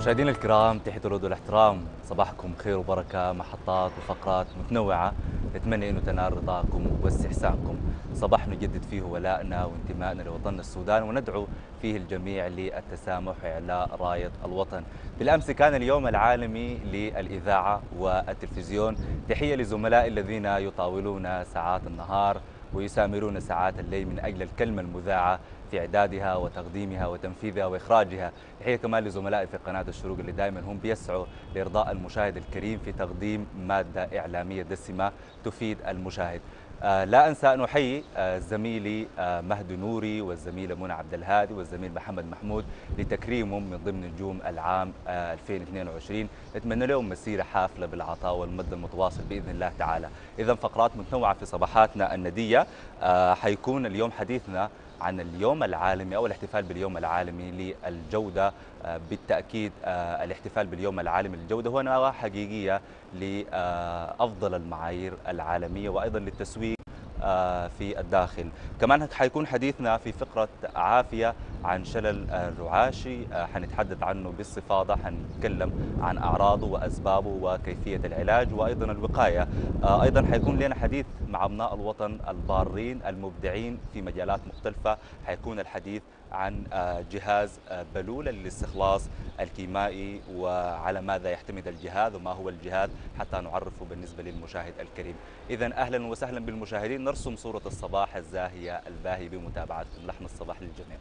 مشاهدينا الكرام، تحية الود والاحترام. صباحكم خير وبركة، محطات وفقرات متنوعة نتمنى أنه تنال رضاكم واستحسانكم. صباح نجدد فيه ولائنا وانتمائنا لوطننا السودان، وندعو فيه الجميع للتسامح وإعلاء راية الوطن. بالأمس كان اليوم العالمي للإذاعة والتلفزيون. تحية لزملائي الذين يطاولون ساعات النهار ويسامرون ساعات الليل من أجل الكلمة المذاعة في إعدادها وتقديمها وتنفيذها وإخراجها. تحية كمان لزملائي في قناة الشروق اللي دائما هم بيسعوا لإرضاء المشاهد الكريم في تقديم مادة إعلامية دسمة تفيد المشاهد. لا أنسى أن أحيي زميلي مهدي نوري والزميلة منى عبد الهادي والزميل محمد محمود لتكريمهم من ضمن نجوم العام 2022. نتمنى لهم مسيرة حافلة بالعطاء والمد المتواصل بإذن الله تعالى. إذا فقرات متنوعة في صباحاتنا الندية. حيكون اليوم حديثنا عن اليوم العالمي أو الاحتفال باليوم العالمي للجودة. بالتأكيد الاحتفال باليوم العالمي للجودة هو نواة حقيقية لأفضل المعايير العالمية وأيضا للتسويق في الداخل. كمان حيكون حديثنا في فقرة عافية عن شلل الرعاشي، حنتحدث عنه باستفاضة، حنتكلم عن أعراضه وأسبابه وكيفية العلاج وأيضا الوقاية. أيضا حيكون لنا حديث مع أبناء الوطن البارين المبدعين في مجالات مختلفة. حيكون الحديث عن جهاز بلولة للاستخلاص الكيمائي وعلى ماذا يعتمد الجهاز وما هو الجهاز حتى نعرفه بالنسبة للمشاهد الكريم. إذا أهلا وسهلا بالمشاهدين، نرسم صورة الصباح الزاهية الباهي بمتابعتكم. لحن الصباح للجميع.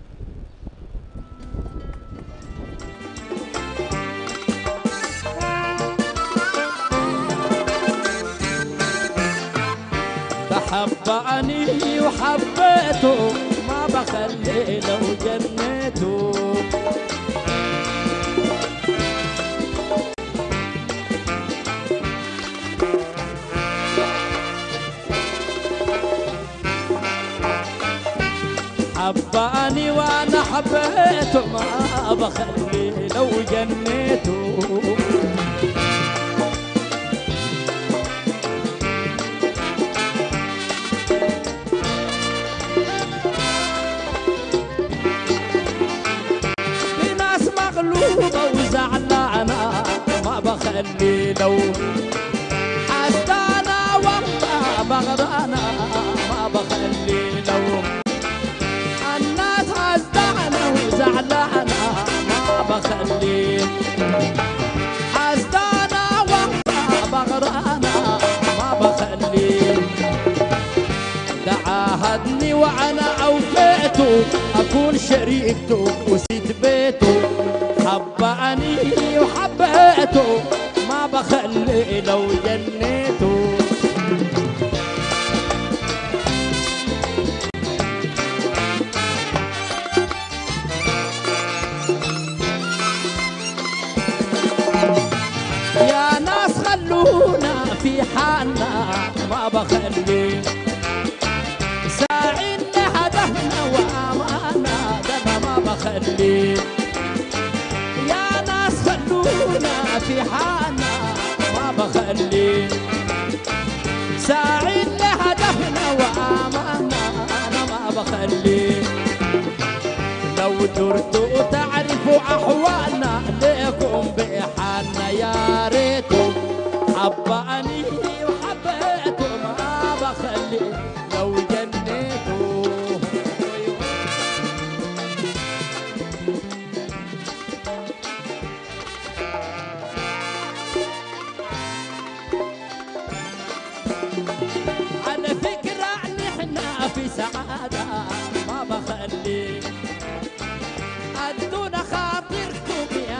حبني وحبيته ما بخلي لو جنيته. حبني وانا حبيته ما بخلي لو جنيته. وزعلانة ما بخلي لو حسدانة والله بغرانة ما بخلي لو الناس حسدانة وزعلانة ما بخلي حسدانة والله بغرانة ما بخلي. تعاهدني وانا اوفيته اكون شريكته وسيت بيته. حبني وحبيته ما بخلي لو جنيته. يا ناس خلونا في حالنا ما بخلي. ساعدنا هدفنا وامانا ده انا ما بخلي. في حالنا ما بخلي. ساعد لهدفنا وآمنا أنا ما بخلي. لو درتوا تعرفوا أحوالنا ليكم بحالنا يا ريتم. حبني وحبيته ما بخلي لو جنيته. على فكرة نحنا في سعادة ما بخلي. أدونا خاطركم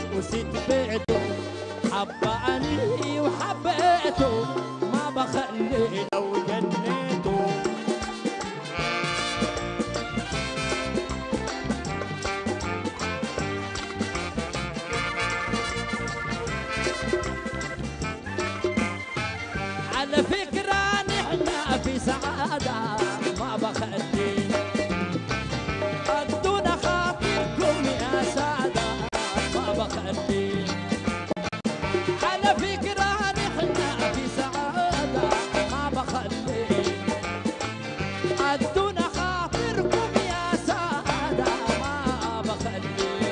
وست بيته حباني وحبيته ما بخلي لو جنيته على فكرة نحن في سعادة ما بخلي قدونا خاطركم يا سادة ما بخلي على فكرة نحن في سعادة ما بخلي قدونا خاطركم يا سادة ما بخلي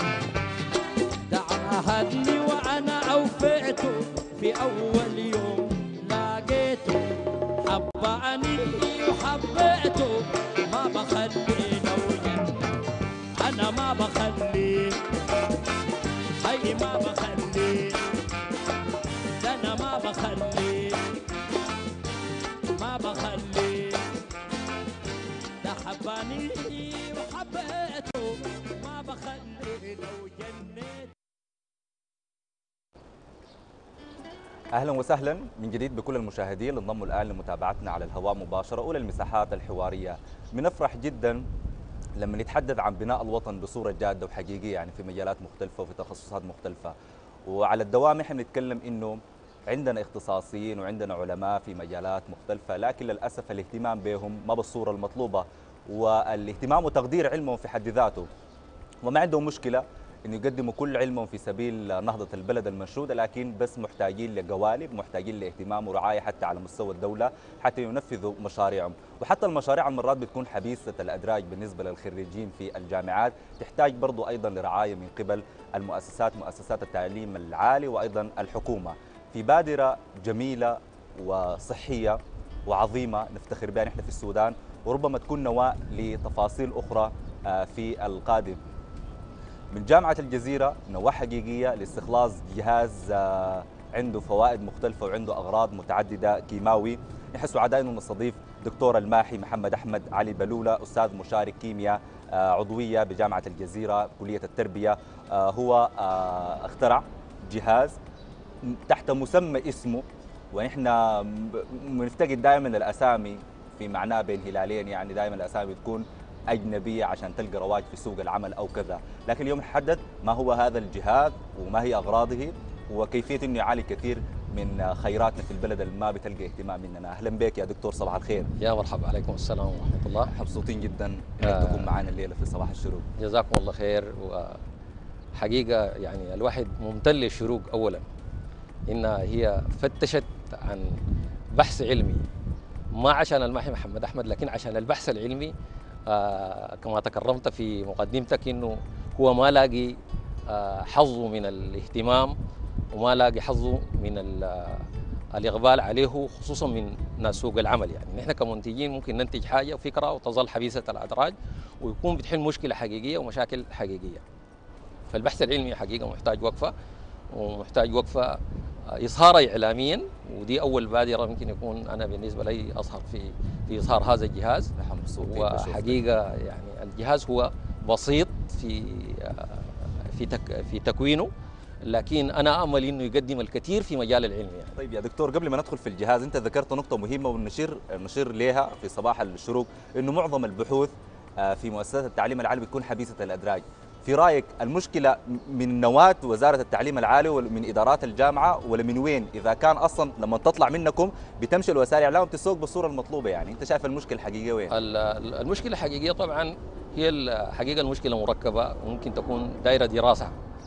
تعهدني وأنا أوفيته في أول يوم لقيته حباني وحبيته ما بخلي نوجد أنا ما بخلي هي ما بخلي ده أنا ما بخلي ما بخلي ده حباني وحبيته ما بخلي لو جنيت. اهلا وسهلا من جديد بكل المشاهدين اللي انضموا الان لمتابعتنا على الهواء مباشره اولى المساحات الحواريه. بنفرح جدا لما نتحدث عن بناء الوطن بصوره جاده وحقيقيه، يعني في مجالات مختلفه وفي تخصصات مختلفه، وعلى الدوام احنا بنتكلم انه عندنا اختصاصيين وعندنا علماء في مجالات مختلفه، لكن للاسف الاهتمام بهم ما بالصوره المطلوبه، والاهتمام وتقدير علمهم في حد ذاته، وما عندهم مشكله انه يقدموا كل علمهم في سبيل نهضه البلد المنشوده، لكن بس محتاجين لقوالب، محتاجين لاهتمام ورعايه حتى على مستوى الدوله حتى ينفذوا مشاريعهم، وحتى المشاريع مرات بتكون حبيسه الادراج بالنسبه للخريجين في الجامعات، تحتاج برضو ايضا لرعايه من قبل مؤسسات التعليم العالي وايضا الحكومه، في بادره جميله وصحيه وعظيمه نفتخر بها نحن في السودان، وربما تكون نواه لتفاصيل اخرى في القادم. من جامعة الجزيرة نواة حقيقية لاستخلاص جهاز عنده فوائد مختلفة وعنده أغراض متعددة كيماوي. نحن سعداء أنه نستضيف دكتور الماحي محمد أحمد علي بلولة، أستاذ مشارك كيمياء عضوية بجامعة الجزيرة كلية التربية. هو اخترع جهاز تحت مسمى اسمه، ونحن بنفتقد دائما الأسامي في معناه بين هلالين، يعني دائما الأسامي تكون أجنبية عشان تلقى رواج في سوق العمل أو كذا، لكن اليوم نحدد ما هو هذا الجهاز وما هي أغراضه وكيفية أنه يعالج كثير من خيراتنا في البلد اللي ما بتلقى اهتمام مننا. أهلا بك يا دكتور، صباح الخير. يا مرحبا، عليكم السلام ورحمة الله. مبسوطين جدا أنك تكون معنا الليلة في صباح الشروق. جزاكم الله خير. وحقيقة يعني الواحد ممتن للشروق أولا، إنها هي فتشت عن بحث علمي، ما عشان الماحي محمد أحمد لكن عشان البحث العلمي. كما تكرمت في مقدمتك انه هو ما لاقي حظه من الاهتمام وما لاقي حظه من الاقبال عليه، خصوصا من ناس سوق العمل. يعني نحن كمنتجين ممكن ننتج حاجه وفكره وتظل حبيسه الادراج ويكون بتحل مشكله حقيقيه ومشاكل حقيقيه. فالبحث العلمي حقيقه محتاج وقفه، ومحتاج وقفه إظهارا إعلاميا، ودي أول بادرة ممكن يكون أنا بالنسبة لي أظهر في إظهار هذا الجهاز. وحقيقة يعني الجهاز هو بسيط في تكوينه، لكن أنا أمل إنه يقدم الكثير في مجال العلم يعني. طيب يا دكتور، قبل ما ندخل في الجهاز، أنت ذكرت نقطة مهمة ونشير لها في صباح الشروق، إنه معظم البحوث في مؤسسات التعليم العالي بتكون حبيسة الأدراج. في رايك المشكله من نواه وزاره التعليم العالي ومن ادارات الجامعه ولا من وين؟ اذا كان اصلا لما تطلع منكم بتمشي الوسائل الاعلام وبتسوق بالصوره المطلوبه، يعني انت شايف المشكله الحقيقيه وين؟ المشكله الحقيقيه طبعا هي الحقيقه المشكله مركبه، وممكن تكون دايره دراسه،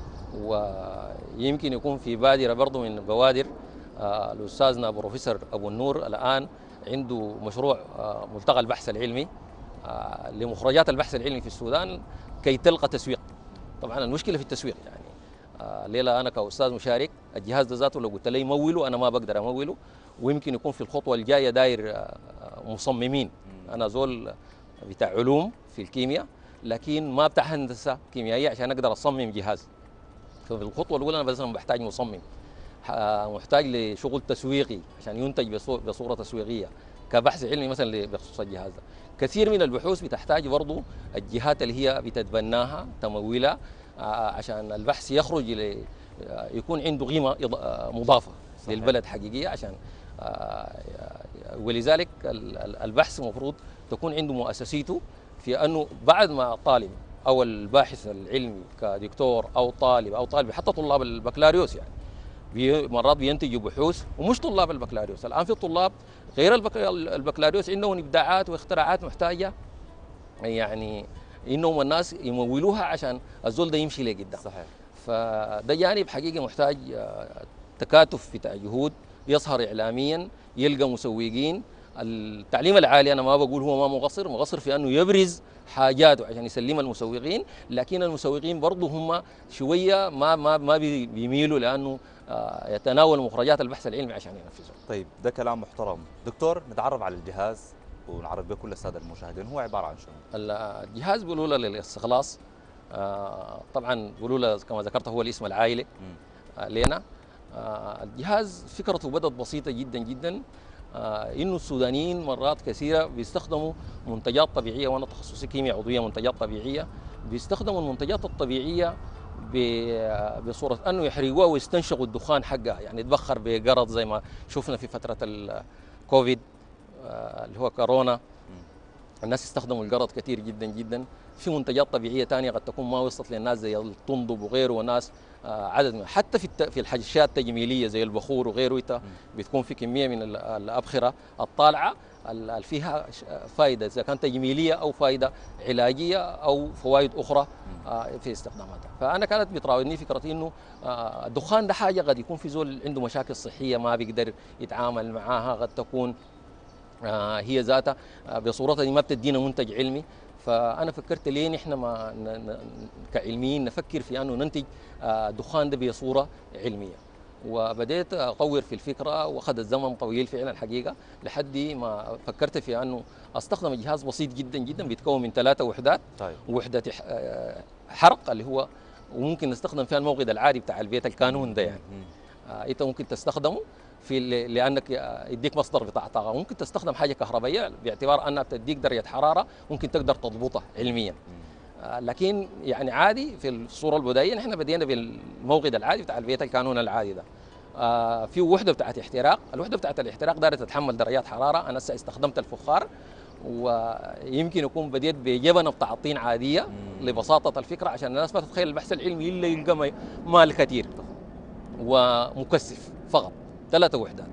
ويمكن يكون في بادره برضه من بوادر. الاستاذنا بروفيسور ابو النور الان عنده مشروع ملتقى البحث العلمي لمخرجات البحث العلمي في السودان كي تلقى تسويق. طبعا المشكله في التسويق، يعني الليله انا كاستاذ مشارك الجهاز ده ذاته لو قلت لي موله انا ما بقدر اموله، ويمكن يكون في الخطوه الجايه داير مصممين. انا زول بتاع علوم في الكيمياء لكن ما بتاع هندسه كيميائيه عشان اقدر اصمم جهاز. ففي الخطوه الاولى انا مثلا بحتاج مصمم، محتاج لشغل تسويقي عشان ينتج بصوره تسويقيه كبحث علمي مثلا بخصوص الجهاز ده. كثير من البحوث بتحتاج برضو الجهات اللي هي بتتبناها تمولها عشان البحث يخرج يكون عنده قيمة مضافة صحيح. للبلد حقيقية، عشان ولذلك البحث المفروض تكون عنده مؤسسيته في أنه بعد ما الطالب أو الباحث العلمي كدكتور أو طالب حتى طلاب البكالوريوس يعني مرات بينتجوا بحوث، ومش طلاب البكالوريوس، الآن في طلاب غير البكالوريوس عندهم إبداعات واختراعات محتاجة يعني إنهم الناس يمولوها عشان الزول ده يمشي لقدام. صحيح. فده جانب حقيقي محتاج تكاتف بتاع جهود، يظهر إعلاميا، يلقى مسوقين. التعليم العالي أنا ما بقول هو ما مقصر في أنه يبرز حاجاته عشان يسلم المسوقين، لكن المسوقين برضه هم شوية ما بيميلوا لأنه يتناولوا مخرجات البحث العلمي عشان ينفذوا. طيب ده كلام محترم. دكتور، نتعرف على الجهاز ونعرف به كل السادة المشاهدين، هو عبارة عن شنو؟ الجهاز بيقولوا له للاستخلاص، طبعا بيقولوا له كما ذكرت هو الاسم العائلي لنا. الجهاز فكرته بدأت بسيطة جدا جدا، انه السودانيين مرات كثيره بيستخدموا منتجات طبيعيه، وانا تخصصي كيمياء عضويه منتجات طبيعيه، بيستخدموا المنتجات الطبيعيه بصوره انه يحرقوها ويستنشقوا الدخان حقها، يعني يتبخر بقرض زي ما شفنا في فتره الكوفيد اللي هو كورونا. الناس استخدموا القرض كثير جدا جدا. في منتجات طبيعيه ثانيه قد تكون ما وصلت للناس زي الطندب وغيره، وناس عدد من حتى في الحاجات التجميليه زي البخور وغيره بتكون في كميه من الابخره الطالعه فيها فائده، اذا كانت تجميليه او فائده علاجيه او فوائد اخرى في استخداماتها. فانا كانت بتراودني فكره انه الدخان ده حاجه قد يكون في زول عنده مشاكل صحيه ما بيقدر يتعامل معاها، قد تكون هي ذاتها بصورتها دي ما بتدينا منتج علمي. فانا فكرت ليه نحن ما كعلميين نفكر في انه ننتج الدخان ده بصوره علميه، وبديت اطور في الفكره، واخذت زمن طويل فعلا الحقيقه لحد ما فكرت في انه استخدم جهاز بسيط جدا جدا بيتكون من 3 وحدات. طيب. وحده حرق اللي هو وممكن نستخدم فيها الموقد العادي بتاع البيت الكانون ده، يعني انت ممكن تستخدمه لانك يديك مصدر بتاع طاقه، ممكن تستخدم حاجه كهربائيه باعتبار انها بتديك درجه حراره ممكن تقدر تضبطها علميا. لكن يعني عادي في الصوره البدائيه نحن بدينا بالموقد العادي بتاع البيت الكانون العادي ده. في وحده بتاعت احتراق، الوحده بتاعت الاحتراق دارت تتحمل درجات حراره. انا استخدمت الفخار، ويمكن يكون بديت بجبنه بتاع طين عاديه لبساطه الفكره عشان الناس ما تتخيل البحث العلمي الا يلقى مال كثير، ومكثف فقط 3 وحدات.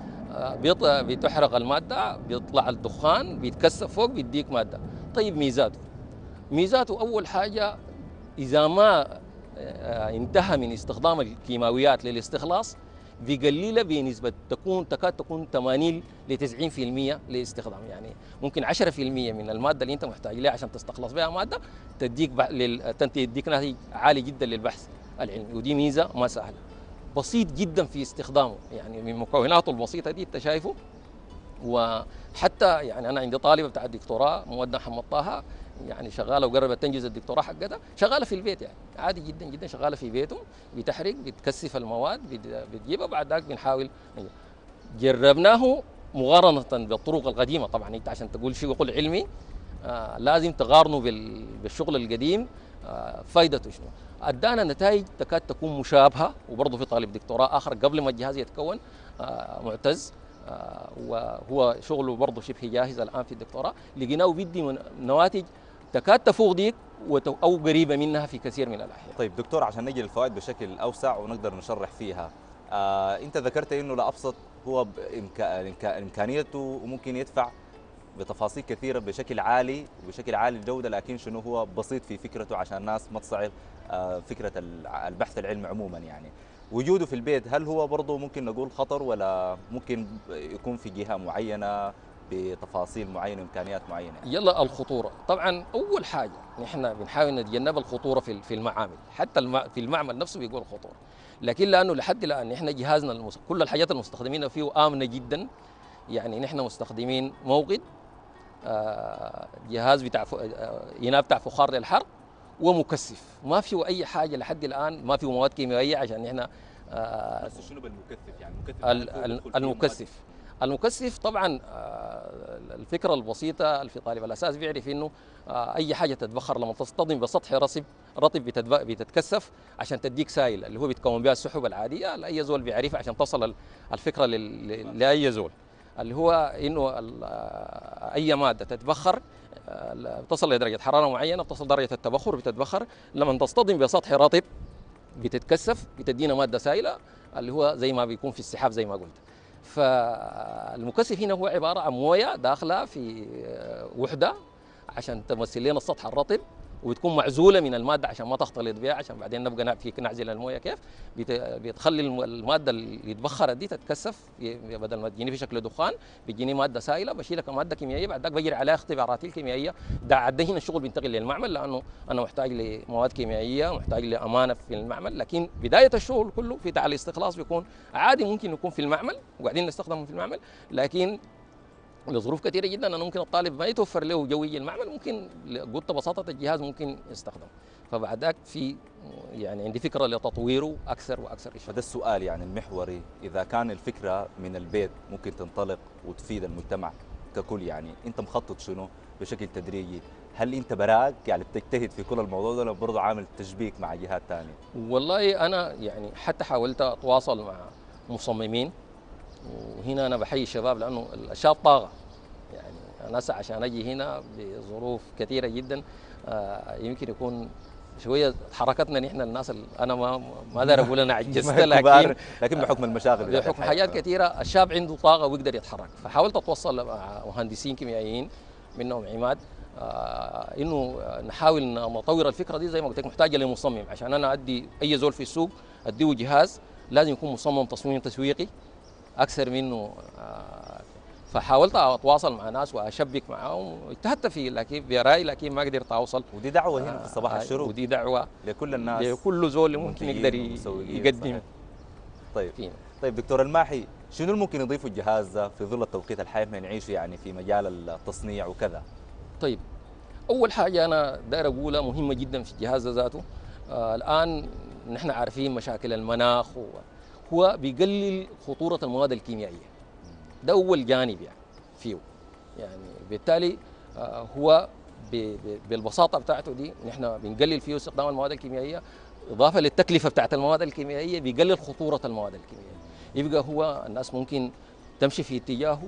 بتحرق الماده، بيطلع الدخان، بيتكثف فوق، بيديك ماده. طيب ميزاته اول حاجه اذا ما انتهى من استخدام الكيماويات للاستخلاص بيقللها بنسبه تكاد تكون 80 ل 90% لاستخدام، يعني ممكن 10% من الماده اللي انت محتاج لها عشان تستخلص بها ماده تديك ناتج عالي جدا للبحث العلمي، ودي ميزه ما سهله. بسيط جدا في استخدامه، يعني من مكوناته البسيطه دي انت شايفه. وحتى يعني انا عندي طالبه بتاع الدكتوراه مودة محمد طه، يعني شغاله وقربت تنجز الدكتوراه حقتها، شغاله في البيت يعني عادي جدا جدا، شغاله في بيته بتحرق، بتكثف المواد، بتجيبها، بعد ذاك بنحاول جربناه مقارنه بالطرق القديمه. طبعا انت عشان تقول شيء وقول علمي لازم تقارنه بالشغل القديم. فائدته شنو؟ ادانا نتائج تكاد تكون مشابهه، وبرضه في طالب دكتوراه اخر قبل ما الجهاز يتكون معتز، وهو شغله برضه شبه جاهز الان في الدكتوراه، لقيناه بيدي نواتج تكاد تفوق ديك او قريبه منها في كثير من الاحيان. طيب دكتور، عشان نجي للفوائد بشكل اوسع ونقدر نشرح فيها، انت ذكرت انه لابسط هو امكانيته وممكن يدفع بتفاصيل كثيره بشكل عالي الجوده، لكن شنو هو بسيط في فكرته عشان الناس ما تصعب فكره البحث العلمي عموما. يعني وجوده في البيت هل هو برضه ممكن نقول خطر، ولا ممكن يكون في جهه معينه بتفاصيل معينه وامكانيات معينه؟ يلا الخطوره، طبعا اول حاجه نحن بنحاول نتجنب الخطوره في المعامل، حتى في المعمل نفسه بيقول خطوره، لكن لانه لحد الان نحن جهازنا كل الحاجات المستخدمينها فيه امنه جدا. يعني نحن مستخدمين موقد، جهاز بتاع يناب بتاع فخار للحرق، ومكثف. ما فيه اي حاجه لحد الان، ما فيه مواد كيميائيه عشان نحن بس شنو بالمكثف؟ يعني المكثف المكثف طبعا الفكره البسيطه اللي في طالب الاساس بيعرف انه اي حاجه تتبخر لما تصطدم بسطح رطب بتتكثف عشان تديك سائل اللي هو بيتكون بها السحب العاديه اللي اي زول بيعرفها عشان تصل الفكره لاي زول، اللي هو انه اي ماده تتبخر تصل لدرجه حراره معينه، بتصل درجه التبخر بتتبخر، لما تصطدم بسطح رطب بتتكثف بتدينا ماده سائله اللي هو زي ما بيكون في السحاب زي ما قلت. فالمكثف هنا هو عباره عن مويه داخله في وحده عشان تمثل لنا السطح الرطب وتكون معزوله من الماده عشان ما تختلط بها، عشان بعدين نبقى نعزل المويه كيف بتخلي الماده اللي اتبخرت دي تتكثف، بدل ما تجيني في شكل دخان بتجيني ماده سائله بشيلها كماده كيميائيه، بعد ذاك بجري عليها اختباراتي الكيميائيه. ده هنا الشغل بينتقل للمعمل لانه انا محتاج لمواد كيميائيه، محتاج لامانه في المعمل، لكن بدايه الشغل كله في تعال الاستخلاص بيكون عادي، ممكن يكون في المعمل وقاعدين نستخدمه في المعمل، لكن لظروف كثيره جدا انا ممكن الطالب ما يتوفر له جو يجي المعمل، ممكن قلت بساطه الجهاز ممكن يستخدم، فبعد ذاك في يعني عندي فكره لتطويره اكثر واكثر. فده السؤال يعني المحوري، اذا كان الفكره من البيت ممكن تنطلق وتفيد المجتمع ككل، يعني انت مخطط شنو بشكل تدريجي؟ هل انت براك يعني بتجتهد في كل الموضوع ده ولا برضه عامل تشبيك مع جهات ثانيه؟ والله انا يعني حتى حاولت اتواصل مع مصممين، وهنا انا بحيي الشباب لانه الشاب طاغه، يعني انا عشان اجي هنا بظروف كثيره جدا يمكن يكون شويه حركتنا نحن الناس انا ما دار اقول انا عجزت، لكن بحكم المشاغل بحكم حاجات كثيره الشاب عنده طاقه ويقدر يتحرك. فحاولت اتوصل مع مهندسين كيميائيين منهم عماد انه نحاول نطور الفكره دي، زي ما قلت لك محتاجه لمصمم، عشان انا ادي اي زول في السوق اديه جهاز لازم يكون مصمم تصميم تسويقي اكثر منه. فحاولت اتواصل مع ناس واشبك معهم واجتهدت فيه لكن برايي، لكن ما قدرت اوصل. ودي دعوه هنا في صباح الشروق، ودي دعوه لكل الناس، لكل زول ممكن يقدر يقدم. طيب فينا. طيب دكتور الماحي، شنو اللي ممكن يضيفه الجهاز ده في ظل التوقيت الحالي احنا نعيشه يعني في مجال التصنيع وكذا؟ طيب اول حاجه انا داير اقولها مهمه جدا في الجهاز ذاته، الان نحن عارفين مشاكل المناخ هو بيقلل خطوره المواد الكيميائيه، ده اول جانب يعني فيه، يعني بالتالي هو بالبساطه بتاعته دي نحن بنقلل فيه استخدام المواد الكيميائيه، اضافه للتكلفه بتاعت المواد الكيميائيه بيقلل خطوره المواد الكيميائيه، يبقى هو الناس ممكن تمشي في اتجاهه.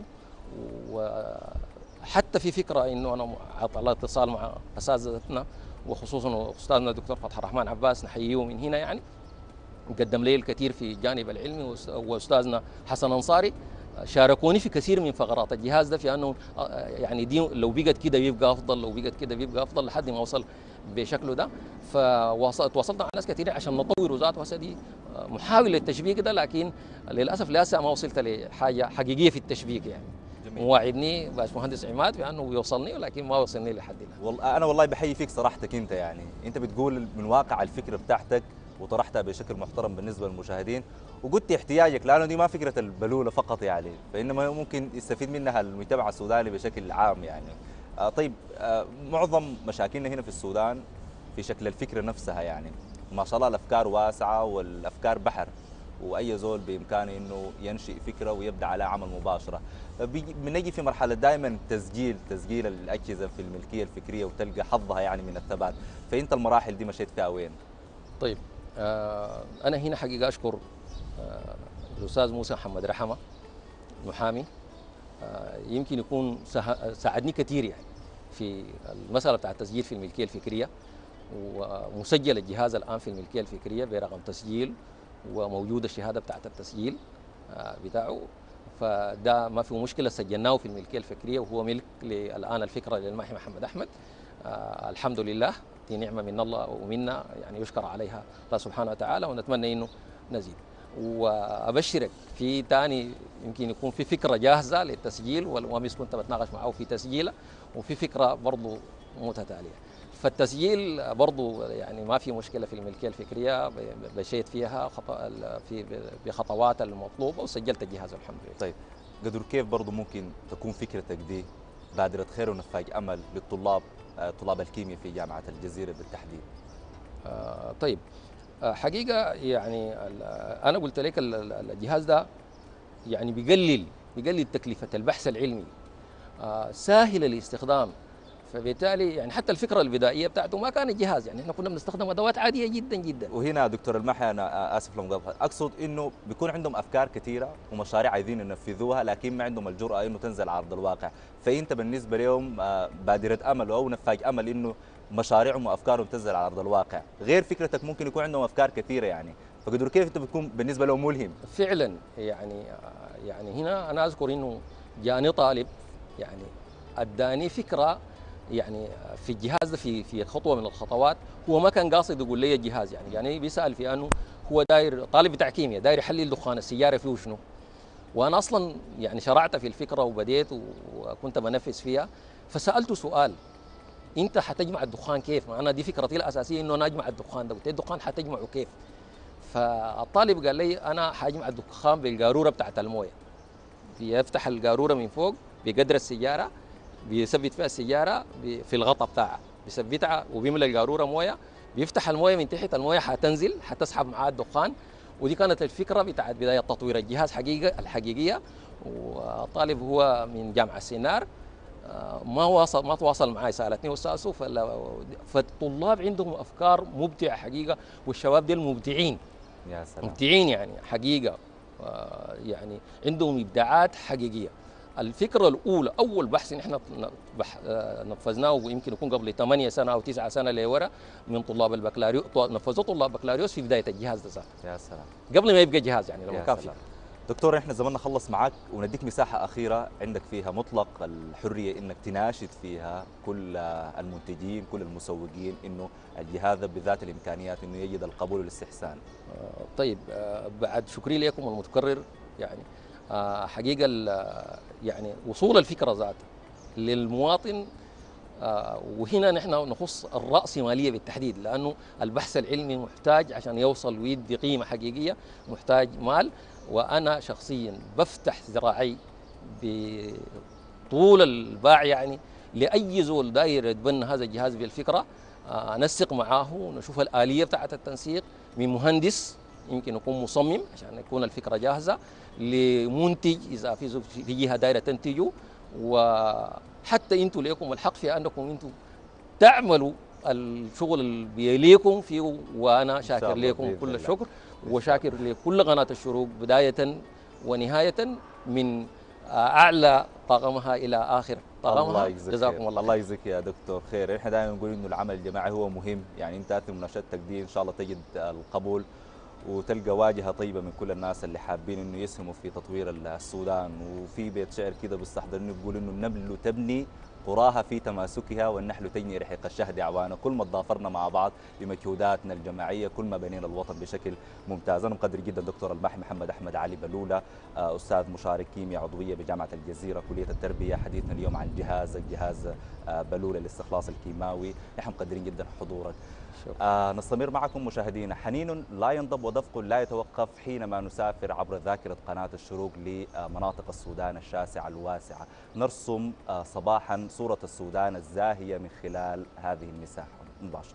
وحتى في فكره انه انا على اتصال مع اساتذتنا وخصوصا استاذنا الدكتور فتح الرحمن عباس نحييه من هنا، يعني قدم لي الكثير في الجانب العلمي، واستاذنا حسن انصاري شاركوني في كثير من فقرات الجهاز ده، في انه يعني دي لو بقت كده بيبقى افضل، لو بقت كده بيبقى افضل لحد ما وصل بشكله ده. فتواصلت مع ناس كثير عشان نطور ذاته، هسه دي محاوله التشبيك ده، لكن للاسف لسه ما وصلت لحاجه حقيقيه في التشبيك يعني. مواعدني باشمهندس عماد بانه بيوصلني ولكن ما وصلني لحد الان. انا والله بحيي فيك صراحتك، انت يعني انت بتقول من واقع الفكره بتاعتك وطرحتها بشكل محترم بالنسبه للمشاهدين، وقلت احتياجك، لانه دي ما فكره البلوله فقط يعني، فانما ممكن يستفيد منها المجتمع السوداني بشكل عام يعني. طيب معظم مشاكلنا هنا في السودان في شكل الفكره نفسها، يعني ما شاء الله الافكار واسعه والافكار بحر، واي زول بامكانه انه ينشئ فكره ويبدا على عمل مباشره. بنجي في مرحله دائما تسجيل الاجهزه في الملكيه الفكريه وتلقى حظها يعني من الثبات، فانت المراحل دي مشيت فيها وين؟ طيب انا هنا حقيقه اشكر الاستاذ موسى محمد رحمه محامي، يمكن يكون ساعدني كثير يعني في المساله بتاع التسجيل في الملكيه الفكريه، ومسجل الجهاز الان في الملكيه الفكريه برقم تسجيل، وموجوده الشهاده بتاعت التسجيل بتاعه، فده ما في مشكله، سجلناه في الملكيه الفكريه وهو ملك الان الفكره للماحي محمد احمد. الحمد لله، دي نعمه من الله ومنا يعني يشكر عليها الله سبحانه وتعالى، ونتمنى انه نزيد. وابشرك في ثاني يمكن يكون في فكره جاهزه للتسجيل، والوامس كنت بتناقش معه في تسجيله، وفي فكره برضه متتاليه. فالتسجيل برضه يعني ما في مشكله في الملكيه الفكريه، مشيت فيها بخطوات المطلوبه وسجلت الجهاز الحمد لله. طيب قدر كيف برضه ممكن تكون فكرتك دي بادره خير ونفاج امل للطلاب، طلاب الكيمياء في جامعه الجزيره بالتحديد؟ طيب حقيقه يعني انا قلت لك الجهاز ده يعني بيقلل بيقلل تكلفة البحث العلمي، سهل الاستخدام. فبالتالي يعني حتى الفكرة البدائية بتاعته ما كانت جهاز، يعني احنا كنا بنستخدم أدوات عادية جدا جدا. وهنا دكتور المحي انا اسف لمقاطعة، اقصد انه بيكون عندهم افكار كثيره ومشاريع عايزين ينفذوها لكن ما عندهم الجرأه انه تنزل على ارض الواقع، فانت بالنسبه لهم بادره امل او نفاج امل انه مشاريعهم وافكارهم تنزل على ارض الواقع، غير فكرتك ممكن يكون عندهم افكار كثيره يعني، فقدروا كيف انت بتكون بالنسبه لهم ملهم؟ فعلا يعني هنا أنا أذكر إنه جاني طالب يعني اداني فكره يعني في الجهاز ده في خطوه من الخطوات، هو ما كان قاصد يقول لي الجهاز، يعني بيسال في انه هو داير طالب بتاع كيمياء داير يحلل دخان السياره فيه شنو. وانا اصلا يعني شرعت في الفكره وبديت وكنت بنفذ فيها، فسالته سؤال: انت حتجمع الدخان كيف؟ ما انا دي فكرتي الاساسيه انه انا اجمع الدخان ده، قلت له الدخان حتجمعه كيف؟ فالطالب قال لي انا حاجمع الدخان بالقاروره بتاعت المويه، بيفتح القاروره من فوق بقدر السياره، بيثبت فيها السياره في الغطاء بتاعها، بيثبتها وبيملى القاروره مويه، بيفتح المويه من تحت، المويه حتنزل حتسحب معاها الدخان. ودي كانت الفكره بتاعت بدايه تطوير الجهاز الحقيقيه. والطالب هو من جامعه سينار، ما تواصل معي، سالتني واستاذه. فالطلاب عندهم افكار مبدعه حقيقه، والشباب دي المبدعين يا سلام. مبدعين يعني حقيقه، يعني عندهم ابداعات حقيقيه. الفكره الاولى اول بحث احنا نفذناه ويمكن يكون قبل 8 سنه او 9 سنه لورا من طلاب البكالوريوس، نفذوه طلاب بكالوريوس في بدايه الجهاز ده ذاته. يا سلام. قبل ما يبقى جهاز يعني لما يا كان سلام. دكتور احنا زماننا خلص معك ونديك مساحة أخيرة عندك فيها مطلق الحرية انك تناشد فيها كل المنتجين كل المسوقين انه الجهاز بذات الامكانيات انه يجد القبول والاستحسان. طيب، بعد شكري لكم المتكرر يعني حقيقة يعني وصول الفكرة ذاتها للمواطن، وهنا نحن نخص الرأسمالية بالتحديد، لأنه البحث العلمي محتاج عشان يوصل ويدي قيمة حقيقية محتاج مال. وأنا شخصيا بفتح ذراعي بطول الباع يعني لأي زول داير يتبنى هذا الجهاز بالفكرة، نسق معاه ونشوف الآلية بتاعت التنسيق من مهندس يمكن يكون مصمم عشان يكون الفكرة جاهزة، لمنتج إذا في جهة دايرة تنتجه، وحتى انتم لكم الحق في انكم انتم تعملوا الشغل اللي بيليكم فيه. وانا شاكر لكم كل الشكر، وشاكر لكل قناه الشروق بدايه ونهايه من اعلى طاقمها الى اخر طاقمها. جزاكم الله. الله يجزيك يا دكتور خير. احنا دائما نقول انه العمل الجماعي هو مهم، يعني انت اثر مناشدتك دي ان شاء الله تجد القبول وتلقى واجهه طيبه من كل الناس اللي حابين انه يسهموا في تطوير السودان. وفي بيت شعر كده بيستحضرني بيقول انه النمل تبني قراها في تماسكها والنحل تجني رحيق الشهد عوانا. كل ما تضافرنا مع بعض بمجهوداتنا الجماعيه كل ما بنينا الوطن بشكل ممتاز. انا مقدر جدا دكتور المحي محمد احمد علي بلوله، استاذ مشارك كيمياء عضويه بجامعه الجزيره كليه التربيه، حديثنا اليوم عن الجهاز بلوله للاستخلاص الكيماوي. نحن مقدرين جدا حضورك. نستمر معكم مشاهدينا. حنين لا ينضب ودفق لا يتوقف حينما نسافر عبر ذاكرة قناة الشروق لمناطق السودان الشاسعة الواسعة، نرسم صباحا صورة السودان الزاهية من خلال هذه المساحة مباشرة.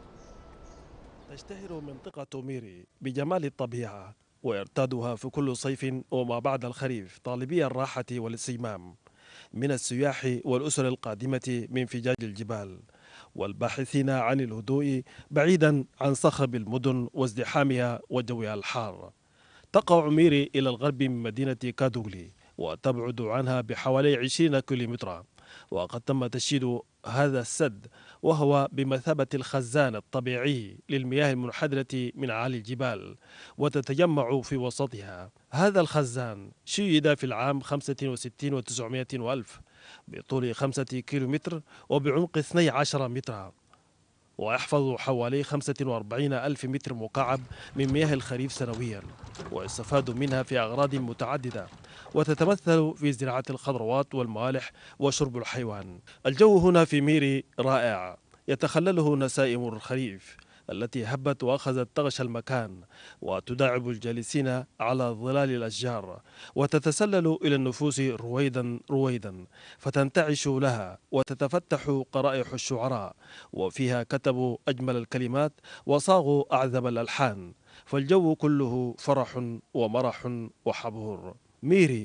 تشتهر منطقة ميري بجمال الطبيعة، ويرتادها في كل صيف وما بعد الخريف طالبي الراحة والاستجمام من السياح والأسر القادمة من فجاج الجبال والباحثين عن الهدوء بعيدا عن صخب المدن وازدحامها وجوها الحار. تقع ميري إلى الغرب من مدينة كادوغلي وتبعد عنها بحوالي 20 كيلومترا، وقد تم تشييد هذا السد وهو بمثابة الخزان الطبيعي للمياه المنحدرة من أعالي الجبال وتتجمع في وسطها. هذا الخزان شيد في العام 65 و900 وألف بطول 5 كيلومتر وبعمق 12 مترا، ويحفظ حوالي 45 ألف متر مكعب من مياه الخريف سنويا، ويستفاد منها في أغراض متعددة وتتمثل في زراعة الخضروات والموالح وشرب الحيوان. الجو هنا في ميري رائع يتخلله نسائم الخريف التي هبت وأخذت تغشى المكان وتداعب الجالسين على ظلال الأشجار وتتسلل إلى النفوس رويدا رويدا، فتنتعش لها وتتفتح قرائح الشعراء، وفيها كتبوا أجمل الكلمات وصاغوا أعذب الألحان، فالجو كله فرح ومرح وحبور. ميري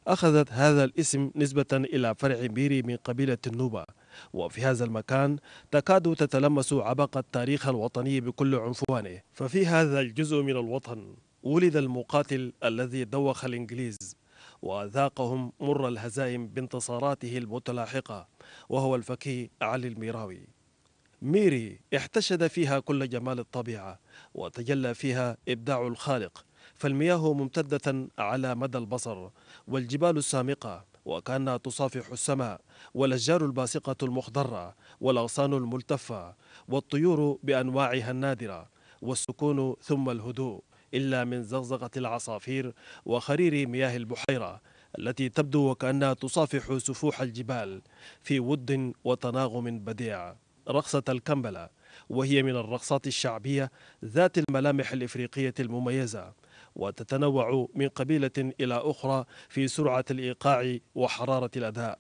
أخذت هذا الاسم نسبة إلى فرع ميري من قبيلة النوبة، وفي هذا المكان تكاد تتلمس عبق التاريخ الوطني بكل عنفوانه. ففي هذا الجزء من الوطن ولد المقاتل الذي دوخ الإنجليز وذاقهم مر الهزائم بانتصاراته المتلاحقة، وهو الفكي علي الميراوي. ميري احتشد فيها كل جمال الطبيعة وتجلى فيها إبداع الخالق، فالمياه ممتدة على مدى البصر، والجبال السامقة وكأنها تصافح السماء، والأشجار الباسقة المخضرة، والأغصان الملتفة، والطيور بأنواعها النادرة، والسكون ثم الهدوء، إلا من زغزغة العصافير وخرير مياه البحيرة التي تبدو وكأنها تصافح سفوح الجبال في ود وتناغم بديع. رقصة الكمبلة، وهي من الرقصات الشعبية ذات الملامح الإفريقية المميزة، وتتنوع من قبيلة إلى أخرى في سرعة الإيقاع وحرارة الأداء.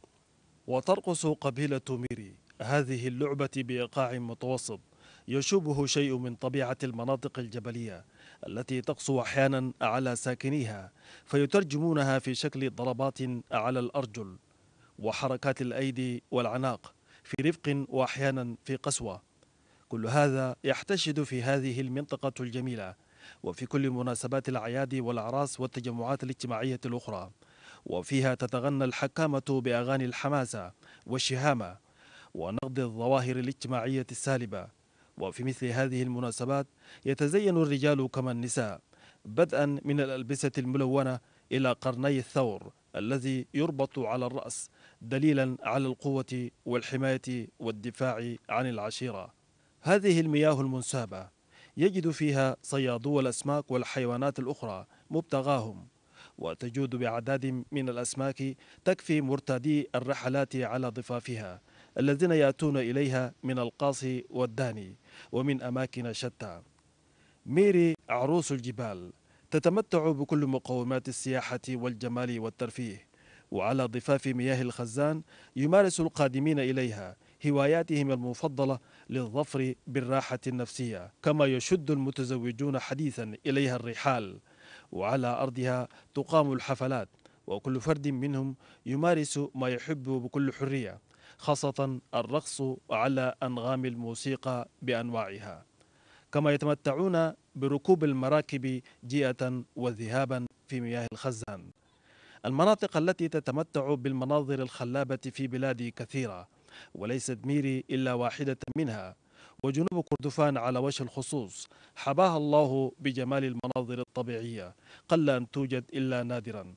وترقص قبيلة ميري هذه اللعبة بإيقاع متوسط يشوبه شيء من طبيعة المناطق الجبلية التي تقسو أحيانا على ساكنيها، فيترجمونها في شكل ضربات على الأرجل وحركات الأيدي والعناق في رفق وأحيانا في قسوة. كل هذا يحتشد في هذه المنطقة الجميلة وفي كل مناسبات الأعياد والأعراس والتجمعات الاجتماعية الأخرى، وفيها تتغنى الحكامة بأغاني الحماسة والشهامة ونقد الظواهر الاجتماعية السالبة. وفي مثل هذه المناسبات يتزين الرجال كما النساء، بدءا من الألبسة الملونة إلى قرني الثور الذي يربط على الرأس دليلا على القوة والحماية والدفاع عن العشيرة. هذه المياه المنسابة يجد فيها صيادو الأسماك والحيوانات الأخرى مبتغاهم، وتجود بأعداد من الأسماك تكفي مرتادي الرحلات على ضفافها الذين يأتون إليها من القاص والداني ومن أماكن شتى. ميري عروس الجبال تتمتع بكل مقومات السياحة والجمال والترفيه، وعلى ضفاف مياه الخزان يمارس القادمين إليها هواياتهم المفضلة للظفر بالراحة النفسية، كما يشد المتزوجون حديثا إليها الرحال، وعلى أرضها تقام الحفلات، وكل فرد منهم يمارس ما يحب بكل حرية، خاصة الرقص على أنغام الموسيقى بأنواعها، كما يتمتعون بركوب المراكب جيئة وذهابا في مياه الخزان. المناطق التي تتمتع بالمناظر الخلابة في بلاد كثيرة، وليست ميري إلا واحدة منها، وجنوب كردفان على وجه الخصوص حباها الله بجمال المناظر الطبيعية قل أن توجد إلا نادرا،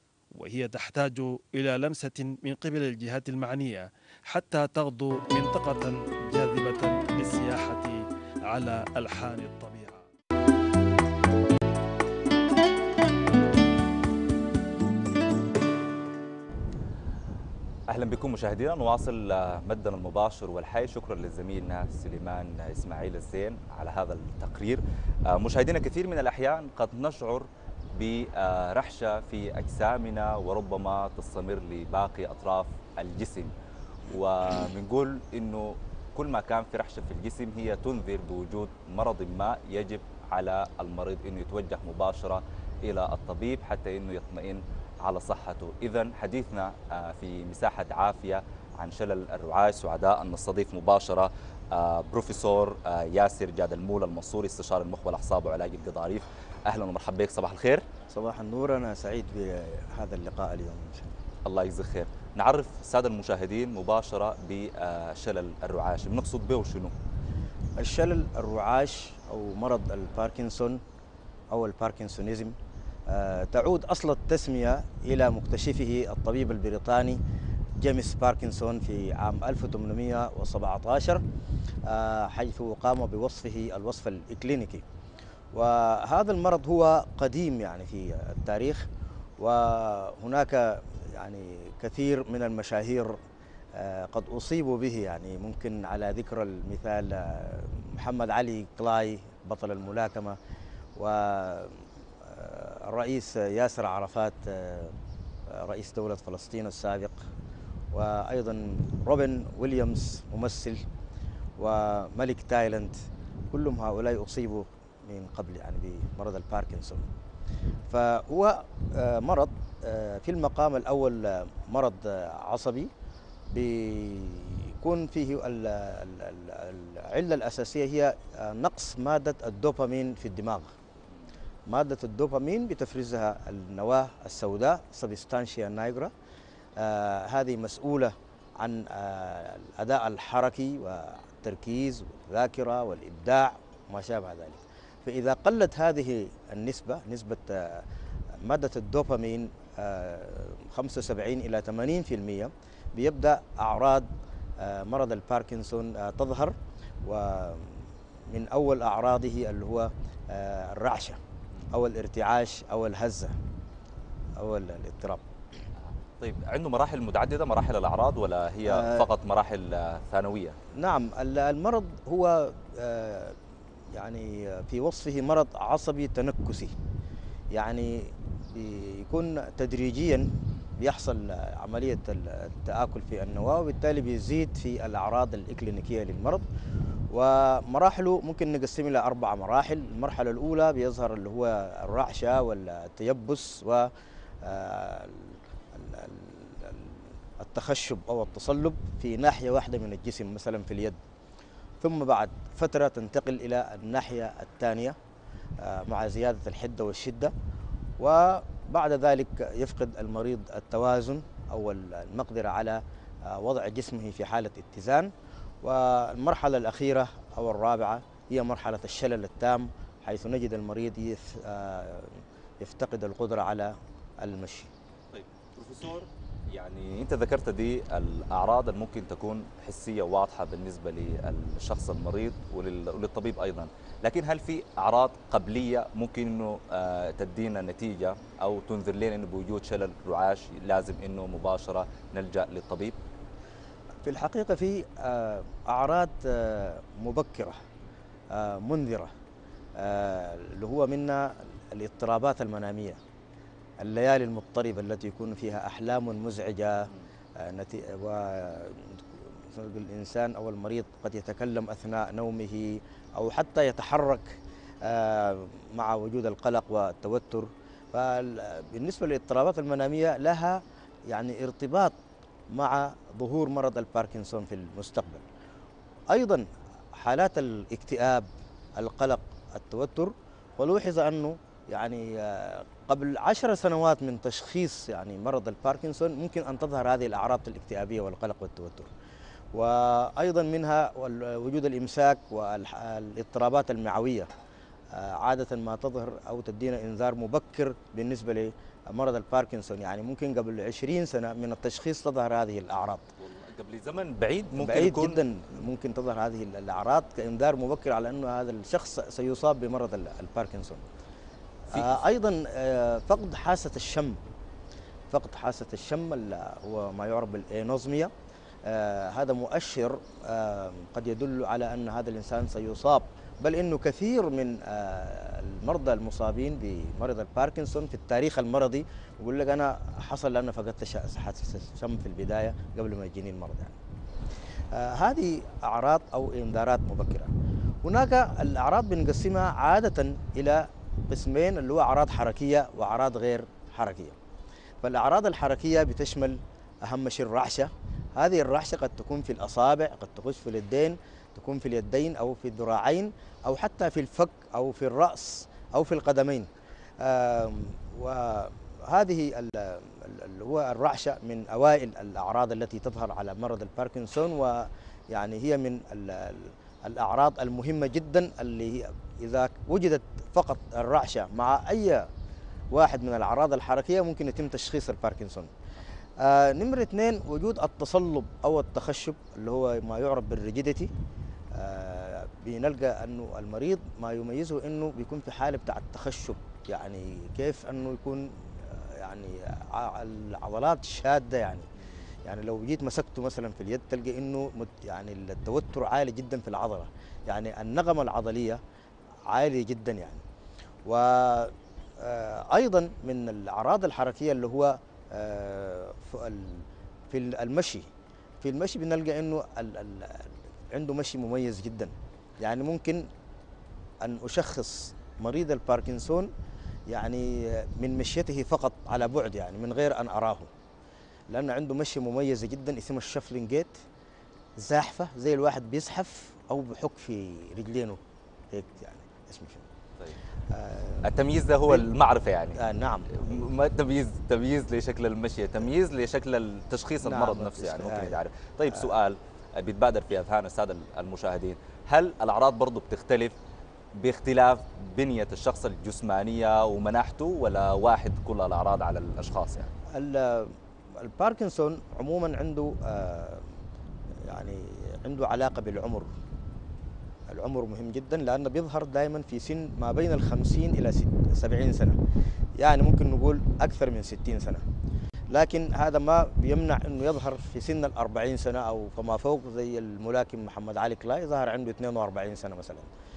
وهي تحتاج إلى لمسة من قبل الجهات المعنية حتى تغدو منطقة جاذبة للسياحة على ألحان الطبيعة. أهلا بكم مشاهدينا، نواصل مدنا المباشر والحي. شكرا لزميلنا سليمان إسماعيل الزين على هذا التقرير. مشاهدينا، كثير من الأحيان قد نشعر برحشة في أجسامنا وربما تستمر لباقي أطراف الجسم، وبنقول إنه كل ما كان في رحشة في الجسم هي تنذر بوجود مرض ما، يجب على المريض إنه يتوجه مباشرة إلى الطبيب حتى إنه يطمئن على صحته. إذا حديثنا في مساحة عافية عن شلل الرعاش، سعداء أن نستضيف مباشرة بروفيسور ياسر جاد المول المنصوري، استشاري المخ والأعصاب وعلاج القضاريف. أهلا ومرحبا بك، صباح الخير. صباح النور، أنا سعيد بهذا اللقاء اليوم. الله يجزيك خير. نعرف السادة المشاهدين مباشرة بشلل الرعاش، بنقصد به شنو؟ الشلل الرعاش أو مرض الباركنسون أو الباركنسونيزم تعود أصل التسمية إلى مكتشفه الطبيب البريطاني جيمس باركنسون في عام 1817، حيث قام بوصفه الوصف الإكلينيكي. وهذا المرض هو قديم يعني في التاريخ، وهناك يعني كثير من المشاهير قد أصيبوا به، يعني ممكن على ذكر المثال محمد علي كلاي بطل الملاكمة، والرئيس ياسر عرفات رئيس دولة فلسطين السابق، وأيضا روبن ويليامز ممثل، وملك تايلاند، كلهم هؤلاء أصيبوا من قبل يعني بمرض الباركنسون. فهو مرض في المقام الأول مرض عصبي، بيكون فيه العلة الأساسية هي نقص مادة الدوبامين في الدماغ. مادة الدوبامين بتفرزها النواة السوداء سبستانشيا نايجرا، هذه مسؤولة عن الأداء الحركي والتركيز والذاكرة والإبداع وما شابه ذلك. فإذا قلت هذه النسبة، نسبة مادة الدوبامين 75 إلى 80%، بيبدأ أعراض مرض الباركنسون تظهر، ومن أول أعراضه اللي هو الرعشة أو الارتعاش أو الهزة أو الاضطراب. طيب عنده مراحل متعددة، مراحل الأعراض، ولا هي فقط مراحل ثانوية؟ نعم، المرض هو يعني في وصفه مرض عصبي تنكسي، يعني بيكون تدريجيا بيحصل عملية التآكل في النواة، وبالتالي بيزيد في الأعراض الإكلينيكية للمرض. ومراحله ممكن نقسم إلى 4 مراحل. المرحلة الأولى بيظهر اللي هو الرعشة والتيبس والتخشب أو التصلب في ناحية واحدة من الجسم، مثلا في اليد. ثم بعد فترة تنتقل إلى الناحية الثانية مع زيادة الحدة والشدة، وبعد ذلك يفقد المريض التوازن أو المقدرة على وضع جسمه في حالة اتزان. والمرحلة الأخيرة أو الرابعة هي مرحلة الشلل التام، حيث نجد المريض يفتقد القدرة على المشي. طيب بروفيسور، يعني أنت ذكرت دي الأعراض اللي ممكن تكون حسية واضحة بالنسبة للشخص المريض وللطبيب أيضا، لكن هل في أعراض قبلية ممكن إنه تدينا نتيجة أو تنذر لنا إنه بوجود شلل رعاش لازم إنه مباشرة نلجأ للطبيب؟ في الحقيقة في أعراض مبكرة منذرة، اللي هو منها الاضطرابات المنامية، الليالي المضطربة التي يكون فيها أحلام مزعجة، والإنسان أو المريض قد يتكلم أثناء نومه أو حتى يتحرك مع وجود القلق والتوتر. فبالنسبة للاضطرابات المنامية لها يعني ارتباط مع ظهور مرض الباركنسون في المستقبل. أيضا حالات الاكتئاب، القلق، التوتر، ولوحظ أنه يعني قبل 10 سنوات من تشخيص يعني مرض الباركنسون ممكن أن تظهر هذه الأعراض الاكتئابية والقلق والتوتر. وأيضا منها وجود الإمساك والاضطرابات المعوية، عادة ما تظهر أو تدينا إنذار مبكر بالنسبة لمرض الباركنسون، يعني ممكن قبل 20 سنة من التشخيص تظهر هذه الأعراض. قبل زمن بعيد ممكن بعيد يكون جدا ممكن تظهر هذه الأعراض كإنذار مبكر على أنه هذا الشخص سيصاب بمرض الباركنسون. أيضا فقد حاسة الشم، فقد حاسة الشم اللي هو ما يعرف بالإينوزميا، هذا مؤشر قد يدل على أن هذا الإنسان سيصاب، بل إنه كثير من المرضى المصابين بمرض الباركنسون في التاريخ المرضي يقول لك أنا حصل أنا فقدت حاسة الشم في البداية قبل ما يجيني المرض. يعني هذه أعراض أو إنذارات مبكرة. هناك الأعراض بنقسمها عادة إلى قسمين، اللي هو أعراض حركية وأعراض غير حركية. فالأعراض الحركية بتشمل أهم شيء الرعشة. هذه الرعشة قد تكون في الأصابع، قد تخش في اليدين، تكون في اليدين أو في الذراعين أو حتى في الفك أو في الرأس أو في القدمين. وهذه اللي هو الرعشة من أوائل الأعراض التي تظهر على مرض الباركنسون، ويعني هي من الأعراض المهمة جدا اللي هي إذا وجدت فقط الرعشة مع أي واحد من الأعراض الحركية ممكن يتم تشخيص الباركنسون. نمرة 2 وجود التصلب أو التخشب اللي هو ما يعرف بالريجيديتي. بنلقى أنه المريض ما يميزه أنه بيكون في حالة بتاع التخشب، يعني كيف أنه يكون يعني العضلات شادة، يعني لو جيت مسكته مثلا في اليد تلقى أنه يعني التوتر عالي جدا في العضلة، يعني النغمة العضلية عالية جدا يعني. وأيضا من الأعراض الحركية اللي هو في المشي. في المشي بنلقى انه عنده مشي مميز جدا، يعني ممكن ان اشخص مريض الباركنسون يعني من مشيته فقط على بعد، يعني من غير أن أراه، لأن عنده مشية مميزة جدا اسمها الشفلين جيت، زاحفة زي الواحد بيزحف أو بحك في رجلينه هيك، يعني اسمه شنو. طيب التمييز ده هو المعرفة يعني. نعم. ما تمييز لشكل المشية، تمييز لشكل تشخيص نعم المرض نفسه يعني ممكن يتعرف. طيب سؤال بيتبادر في أذهان السادة المشاهدين، هل الأعراض برضو بتختلف باختلاف بنية الشخص الجسمانية ومناحته، ولا واحد كل الأعراض على الأشخاص يعني؟ الباركنسون عموما عنده يعني عنده علاقة بالعمر. العمر مهم جدا لأنه بيظهر دائما في سن ما بين 50 إلى 70 سنة، يعني ممكن نقول أكثر من 60 سنة، لكن هذا ما بيمنع أنه يظهر في سن 40 سنة أو فما فوق، زي الملاكم محمد علي كلاي ظهر عنده 42 سنة مثلا.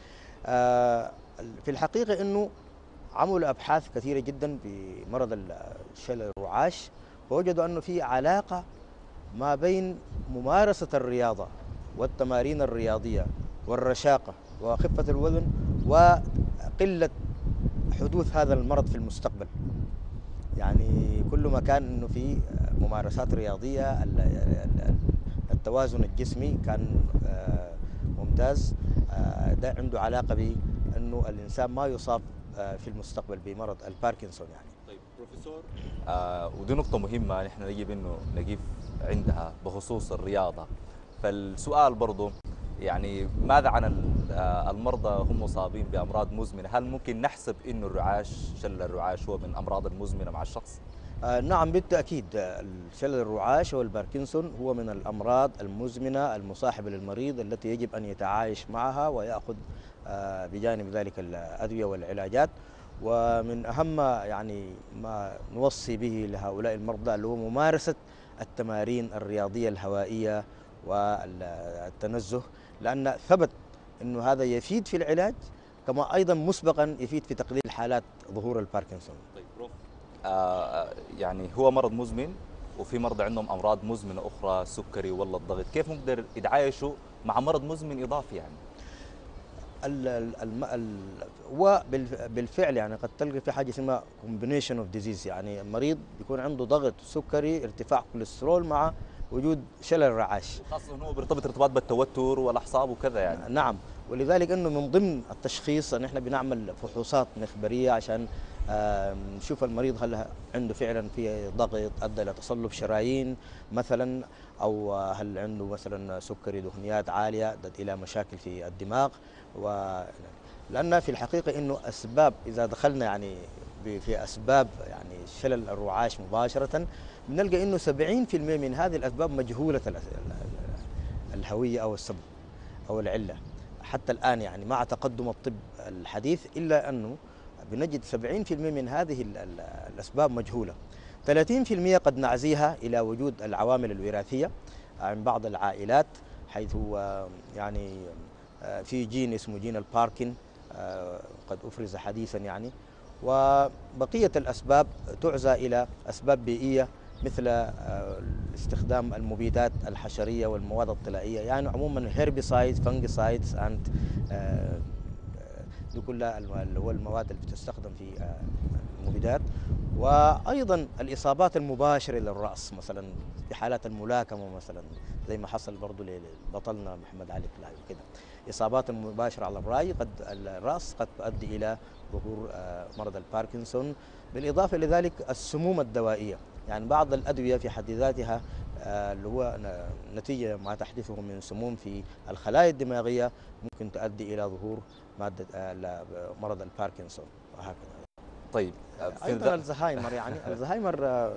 في الحقيقة أنه عملوا أبحاث كثيرة جدا بمرض الشلل الرعاش، ووجدوا أنه في علاقة ما بين ممارسة الرياضة والتمارين الرياضية والرشاقة وخفة الوزن وقلة حدوث هذا المرض في المستقبل. يعني كل ما كان انه في ممارسات رياضية التوازن الجسمي كان ممتاز، ده عنده علاقة بأنه الإنسان ما يصاب في المستقبل بمرض الباركنسون يعني. طيب بروفيسور، ودي نقطة مهمة نحن يجب انه نقف عندها بخصوص الرياضة. فالسؤال برضو يعني ماذا عن المرضى هم مصابين بأمراض مزمنة؟ هل ممكن نحسب انه شلل الرعاش هو من الأمراض المزمنة مع الشخص؟ نعم بالتأكيد، الشلل الرعاش والباركنسون هو من الأمراض المزمنة المصاحبة للمريض التي يجب أن يتعايش معها ويأخذ بجانب ذلك الأدوية والعلاجات. ومن أهم يعني ما نوصي به لهؤلاء المرضى اللي هو ممارسة التمارين الرياضية الهوائية والتنزه، لأن ثبت أنه هذا يفيد في العلاج، كما أيضا مسبقا يفيد في تقليل حالات ظهور الباركنسون. طيب بروف، يعني هو مرض مزمن وفي مرضى عندهم أمراض مزمنة أخرى، سكري ولا الضغط، كيف نقدر يتعايشوا مع مرض مزمن إضافي يعني؟ وبالفعل يعني قد تلقى في حاجه اسمها كومبينيشن اوف ديزيز، يعني المريض بيكون عنده ضغط سكري ارتفاع كوليسترول مع وجود شلل رعاش، خاصة انه بيرتبط ارتباط بالتوتر والاعصاب وكذا يعني. نعم، ولذلك انه من ضمن التشخيص ان احنا بنعمل فحوصات مخبريه عشان نشوف المريض هل عنده فعلا في ضغط ادى الى تصلب شرايين مثلا، او هل عنده مثلا سكري دهنيات عاليه ادت الى مشاكل في الدماغ. لان في الحقيقه انه اسباب، اذا دخلنا يعني في اسباب يعني شلل الرعاش مباشره، بنلقى انه 70% من هذه الاسباب مجهوله الهويه او السبب او العله حتى الان، يعني مع تقدم الطب الحديث، الا انه بنجد 70% من هذه الاسباب مجهوله. 30% قد نعزيها الى وجود العوامل الوراثيه عن بعض العائلات، حيث يعني في جين اسمه جين الباركن قد افرز حديثا يعني. وبقيه الاسباب تعزى الى اسباب بيئيه مثل استخدام المبيدات الحشريه والمواد الطلائيه، يعني عموما هيربيسايدز، فانجيسايدز اند دي كلها اللي هو المواد اللي بتستخدم في المبيدات. وايضا الاصابات المباشره للراس مثلا في حالات الملاكمه مثلا، زي ما حصل برضه لبطلنا محمد علي كلاي وكده، اصابات مباشره على الراس قد تؤدي الى ظهور مرض الباركنسون. بالاضافه لذلك السموم الدوائيه، يعني بعض الادويه في حد ذاتها اللي هو نتيجه ما تحدثه من سموم في الخلايا الدماغيه ممكن تؤدي الى ظهور ماده مرض الباركنسون وهكذا. طيب ايضا الزهايمر، يعني الزهايمر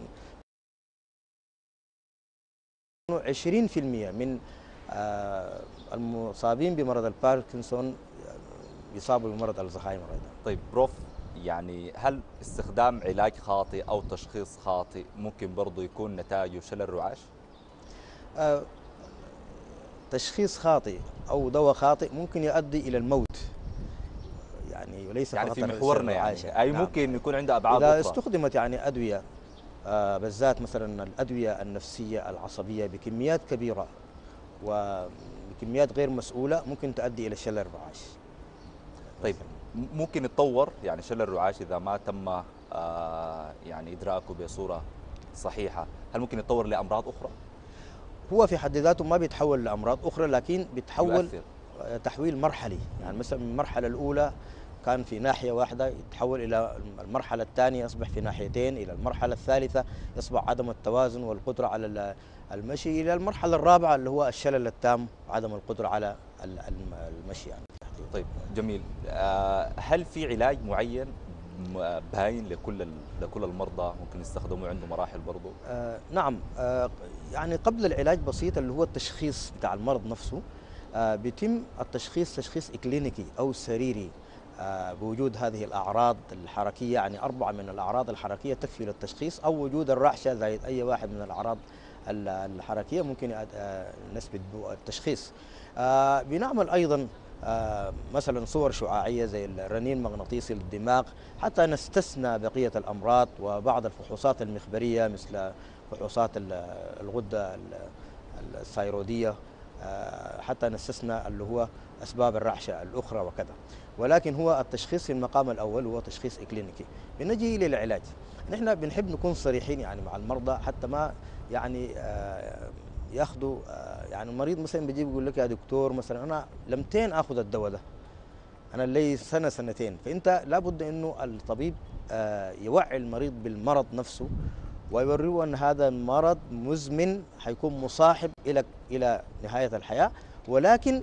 20% من المصابين بمرض الباركنسون يصابوا بمرض الزهايمر ايضا. طيب بروف، يعني هل استخدام علاج خاطئ او تشخيص خاطئ ممكن برضه يكون نتائجه شلل رعاش؟ تشخيص خاطئ او دواء خاطئ ممكن يؤدي الى الموت، يعني وليس يعني فقط في محورنا يعني اي نعم. ممكن يكون عنده ابعاد اذا اخرى. استخدمت يعني ادويه بالذات مثلا الادويه النفسيه العصبيه بكميات كبيره وبكميات غير مسؤوله ممكن تؤدي الى شلل الرعاش. طيب ممكن يتطور يعني شلل الرعاش اذا ما تم يعني ادراكه بصوره صحيحه، هل ممكن يتطور لامراض اخرى؟ هو في حد ذاته ما بيتحول لامراض اخرى، لكن بيتحول يؤثر. تحويل مرحلي. يعني مثلا من المرحله الاولى كان في ناحيه واحده، يتحول الى المرحله الثانيه يصبح في ناحيتين، الى المرحله الثالثه يصبح عدم التوازن والقدره على المشي، الى المرحله الرابعه اللي هو الشلل التام، عدم القدره على المشي يعني. طيب جميل. هل في علاج معين باين لكل المرضى ممكن يستخدموا عنده مراحل برضه؟ نعم. يعني قبل العلاج بسيط اللي هو التشخيص بتاع المرض نفسه. بيتم التشخيص تشخيص إكلينيكي أو سريري بوجود هذه الأعراض الحركية. يعني 4 من الأعراض الحركية تكفي للتشخيص، أو وجود الرعشة زائد أي واحد من الأعراض الحركية ممكن نثبت التشخيص. بنعمل أيضا مثلا صور شعاعية زي الرنين المغناطيسي للدماغ، حتى نستثنى بقية الأمراض وبعض الفحوصات المخبرية مثل فحوصات الغدة الثيرودية، حتى نستثنى اللي هو أسباب الرعشة الأخرى وكذا. ولكن هو التشخيص في المقام الأول هو تشخيص إكلينيكي. بنجي للعلاج، نحن بنحب نكون صريحين يعني مع المرضى، حتى ما يعني ياخذوا يعني المريض مثلا بيجي يقول لك يا دكتور مثلا انا لمتين اخذ الدواء ده، انا لي سنه سنتين، فانت لابد انه الطبيب يوعي المريض بالمرض نفسه ويوريه ان هذا المرض مزمن حيكون مصاحب الى نهايه الحياه، ولكن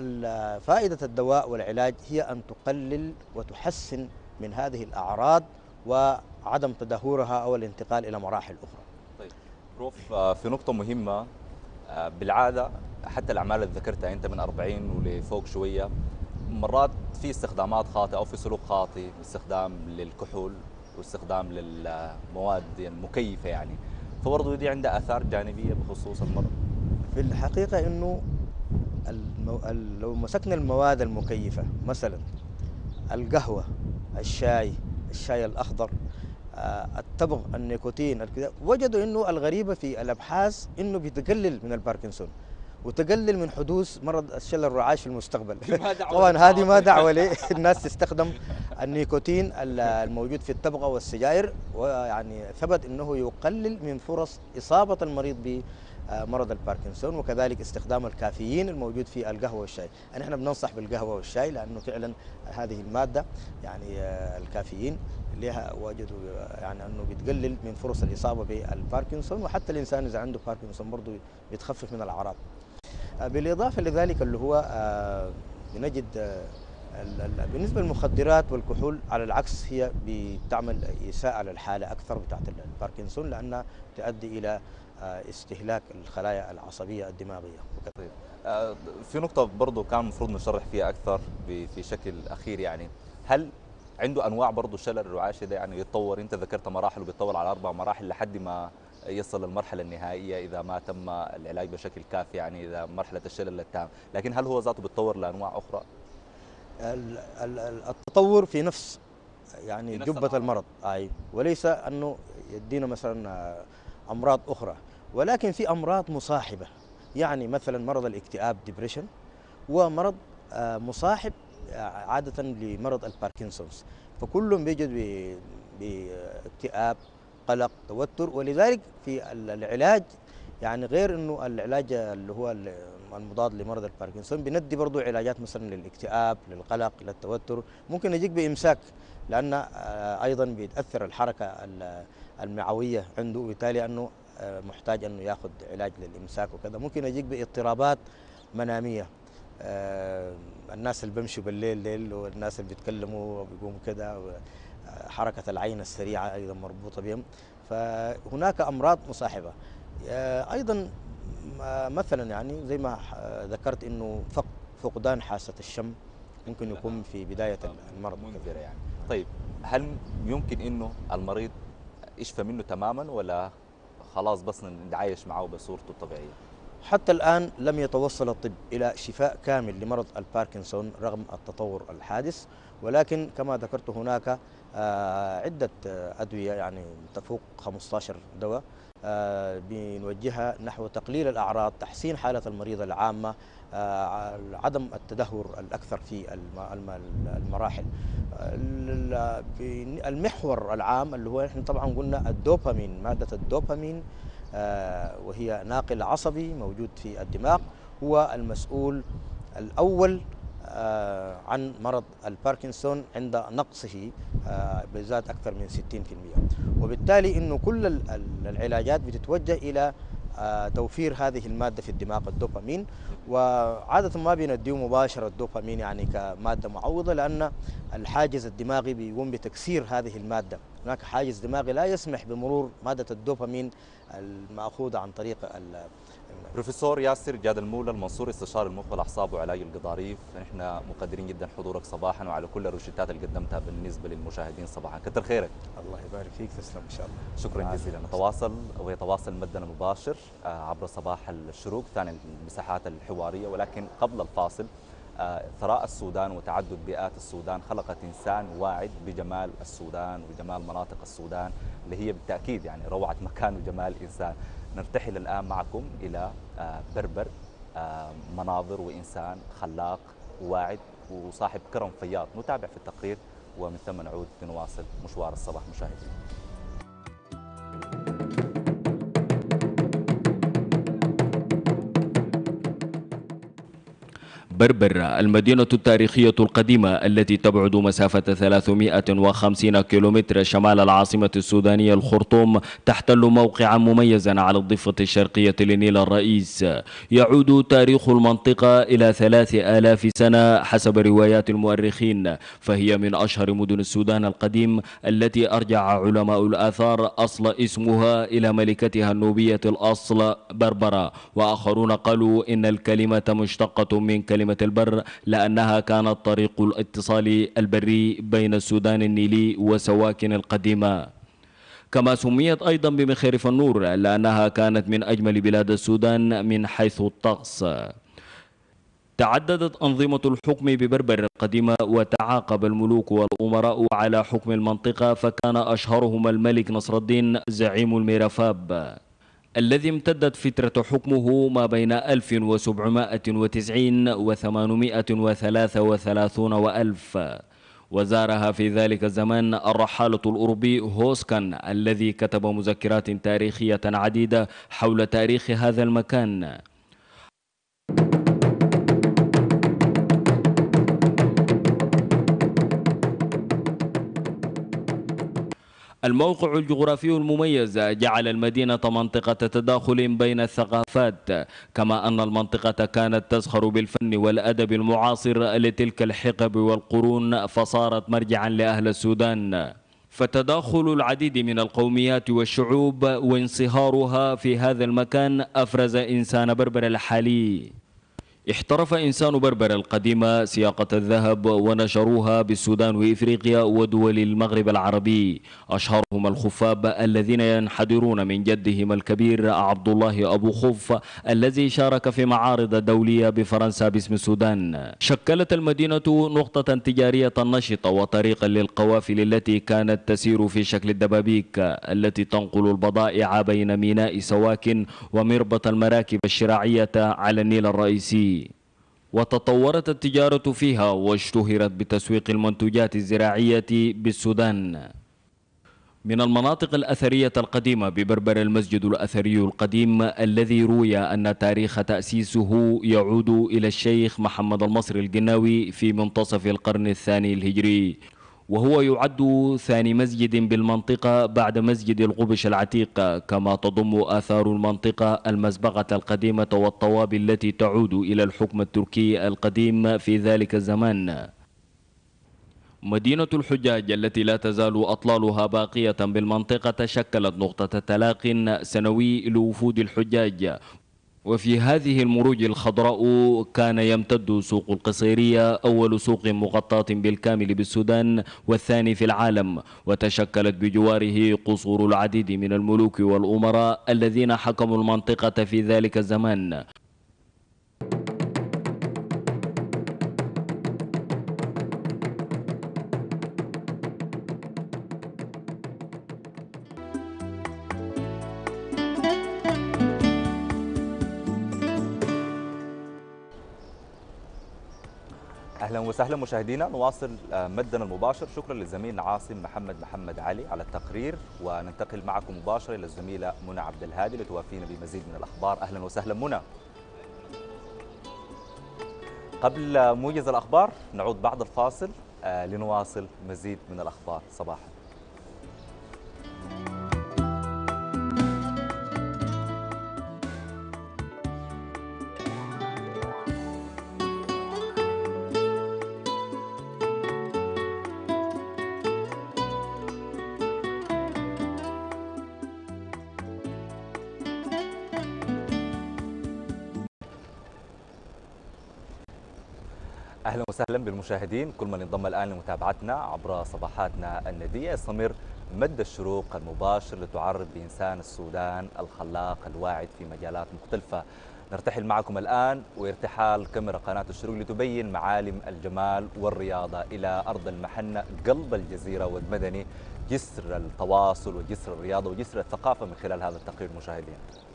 فائده الدواء والعلاج هي ان تقلل وتحسن من هذه الاعراض وعدم تدهورها او الانتقال الى مراحل اخرى. طيب بروف، في نقطة مهمة. بالعادة حتى الأعمال اللي ذكرتها أنت من 40 ولفوق شوية، مرات في استخدامات خاطئة أو في سلوك خاطئ، استخدام للكحول واستخدام للمواد المكيفة يعني، فبرضه دي عندها آثار جانبية بخصوص المرض. في الحقيقة إنه لو مسكنا المواد المكيفة مثلا القهوة، الشاي الأخضر، التبغ، النيكوتين، وجدوا إنه الغريبة في الأبحاث إنه بيتقلل من الباركنسون وتقلل من حدوث مرض الشلل الرعاش في المستقبل. طبعا هذه ما دعوة للناس تستخدم النيكوتين الموجود في التبغة والسجائر، ويعني ثبت انه يقلل من فرص إصابة المريض بمرض الباركنسون، وكذلك استخدام الكافيين الموجود في القهوة والشاي. يعني احنا بننصح بالقهوة والشاي لأنه فعلا هذه المادة يعني الكافيين لها وجدوا يعني انه بتقلل من فرص الإصابة بالباركنسون، وحتى الإنسان إذا عنده باركنسون برضه بتخفف من الأعراض. بالإضافة لذلك اللي هو بنجد بالنسبة للمخدرات والكحول على العكس هي بتعمل إساءة للحالة أكثر بتاعت الباركنسون، لأنها تؤدي إلى استهلاك الخلايا العصبية الدماغية. طيب في نقطة برضو كان المفروض نشرح فيها أكثر في شكل أخير، يعني هل عنده أنواع برضو الشلل الرعاشي ده يعني يتطور؟ أنت ذكرت مراحل وبيتطور على 4 مراحل لحد ما يصل للمرحلة النهائية إذا ما تم العلاج بشكل كافي، يعني إذا مرحلة الشلل التام، لكن هل هو ذاته بيتطور لأنواع أخرى؟ التطور في نفس يعني في نفس جبة المرض، وليس أنه يدينا مثلا أمراض أخرى، ولكن في أمراض مصاحبة. يعني مثلا مرض الاكتئاب ديبريشن هو مرض مصاحب عادة لمرض الباركنسونز، فكلهم بيجد باكتئاب، قلق، توتر. ولذلك في العلاج يعني غير انه العلاج اللي هو المضاد لمرض الباركنسون بندي برضه علاجات مثلا للاكتئاب، للقلق، للتوتر. ممكن يجيك بامساك لان ايضا بيتاثر الحركه المعويه عنده، وبالتالي انه محتاج انه ياخذ علاج للامساك وكذا. ممكن يجيك باضطرابات مناميه، الناس اللي بيمشوا بالليل ليل والناس اللي بيتكلموا وبيقوموا كده، حركة العين السريعة أيضا مربوطة بهم. فهناك أمراض مصاحبة أيضا، مثلا يعني زي ما ذكرت إنه فقدان حاسة الشم ممكن يكون في بداية المرض منذرة يعني. طيب هل يمكن إنه المريض يشفى منه تماما، ولا خلاص بس نتعايش معه بصورته الطبيعية؟ حتى الآن لم يتوصل الطب إلى شفاء كامل لمرض الباركنسون رغم التطور الحادث، ولكن كما ذكرت هناك عدة أدوية يعني تفوق 15 دواء بنوجهها نحو تقليل الأعراض، تحسين حالة المريض العامة، عدم التدهور الأكثر في المراحل. المحور العام اللي هو نحن طبعا قلنا الدوبامين، مادة الدوبامين وهي ناقل عصبي موجود في الدماغ، هو المسؤول الأول عن مرض الباركنسون عند نقصه بزاد أكثر من 60%، وبالتالي أنه كل العلاجات بتتوجه إلى توفير هذه المادة في الدماغ الدوبامين، وعادة ما بنديه مباشرة الدوبامين يعني كمادة معوضة، لأن الحاجز الدماغي بيقوم بتكسير هذه المادة. هناك حاجز دماغي لا يسمح بمرور مادة الدوبامين المأخوذة عن طريق بروفيسور ياسر جاد المولى المنصوري استشاري المخ والاعصاب وعلاج القضاريف، نحن مقدرين جدا حضورك صباحا وعلى كل الروشتات اللي قدمتها بالنسبه للمشاهدين صباحا، كثر خيرك. الله يبارك فيك، تسلم ان شاء الله. شكرا جزيلا. نتواصل ويتواصل مدنا مباشر عبر صباح الشروق ثاني المساحات الحواريه، ولكن قبل الفاصل ثراء السودان وتعدد بيئات السودان خلقت انسان واعد بجمال السودان وجمال مناطق السودان اللي هي بالتاكيد يعني روعه مكان وجمال انسان. نرتحل الآن معكم إلى بربر، مناظر وإنسان خلاق واعد وصاحب كرم فياض. نتابع في التقرير ومن ثم نعود لنواصل مشوار الصباح مشاهدينا. بربر المدينة التاريخية القديمة التي تبعد مسافة 350 كيلومتر شمال العاصمة السودانية الخرطوم، تحتل موقعا مميزا على الضفة الشرقية لنيل الرئيس. يعود تاريخ المنطقة إلى 3000 سنة حسب روايات المؤرخين، فهي من أشهر مدن السودان القديم التي أرجع علماء الآثار أصل اسمها إلى ملكتها النوبية الأصل بربرة، وآخرون قالوا إن الكلمة مشتقة من كلمة البر لأنها كانت طريق الاتصال البري بين السودان النيلي وسواكن القديمة. كما سميت أيضا بمخيرف النور لأنها كانت من أجمل بلاد السودان من حيث الطقس. تعددت أنظمة الحكم ببربر القديمة وتعاقب الملوك والأمراء على حكم المنطقة، فكان أشهرهم الملك نصر الدين زعيم الميرفاب الذي امتدت فترة حكمه ما بين 1790 و 833 وألف. وزارها في ذلك الزمان الرحالة الأوروبي هوسكان الذي كتب مذكرات تاريخية عديدة حول تاريخ هذا المكان. الموقع الجغرافي المميز جعل المدينة منطقة تداخل بين الثقافات، كما أن المنطقة كانت تزخر بالفن والأدب المعاصر لتلك الحقب والقرون، فصارت مرجعا لأهل السودان. فتداخل العديد من القوميات والشعوب وانصهارها في هذا المكان أفرز إنسان بربر الحالي. احترف إنسان بربر القديمة سياقة الذهب ونشروها بالسودان وإفريقيا ودول المغرب العربي، أشهرهم الخفاب الذين ينحدرون من جدهم الكبير عبد الله أبو خف الذي شارك في معارض دولية بفرنسا باسم السودان. شكلت المدينة نقطة تجارية نشطة وطريقا للقوافل التي كانت تسير في شكل الدبابيك التي تنقل البضائع بين ميناء سواكن ومربط المراكب الشراعية على النيل الرئيسي. وتطورت التجارة فيها واشتهرت بتسويق المنتوجات الزراعية بالسودان. من المناطق الأثرية القديمة ببربر المسجد الأثري القديم الذي روي أن تاريخ تأسيسه يعود إلى الشيخ محمد المصري القناوي في منتصف القرن الثاني الهجري، وهو يعد ثاني مسجد بالمنطقة بعد مسجد القبش العتيق، كما تضم آثار المنطقة المزبغة القديمة والطوابل التي تعود إلى الحكم التركي القديم في ذلك الزمان. مدينة الحجاج التي لا تزال أطلالها باقية بالمنطقة شكلت نقطة تلاق سنوي لوفود الحجاج، وفي هذه المروج الخضراء كان يمتد سوق القصيرية أول سوق مغطاة بالكامل بالسودان والثاني في العالم، وتشكلت بجواره قصور العديد من الملوك والأمراء الذين حكموا المنطقة في ذلك الزمان. اهلا وسهلا مشاهدينا، نواصل مدنا المباشر. شكرا للزميل عاصم محمد علي على التقرير، وننتقل معكم مباشره الى الزميله منى عبد الهادي لتوافينا بمزيد من الاخبار. اهلا وسهلا منى. قبل موجز الاخبار نعود بعد الفاصل لنواصل مزيد من الاخبار صباحا. اهلا وسهلا بالمشاهدين، كل من انضم الان لمتابعتنا عبر صفحاتنا النديه. يستمر مد الشروق المباشر لتعرف بانسان السودان الخلاق الواعد في مجالات مختلفه. نرتحل معكم الان وارتحال كاميرا قناه الشروق لتبين معالم الجمال والرياضه الى ارض المحنه قلب الجزيره والمدني، جسر التواصل وجسر الرياضه وجسر الثقافه من خلال هذا التقرير مشاهدين.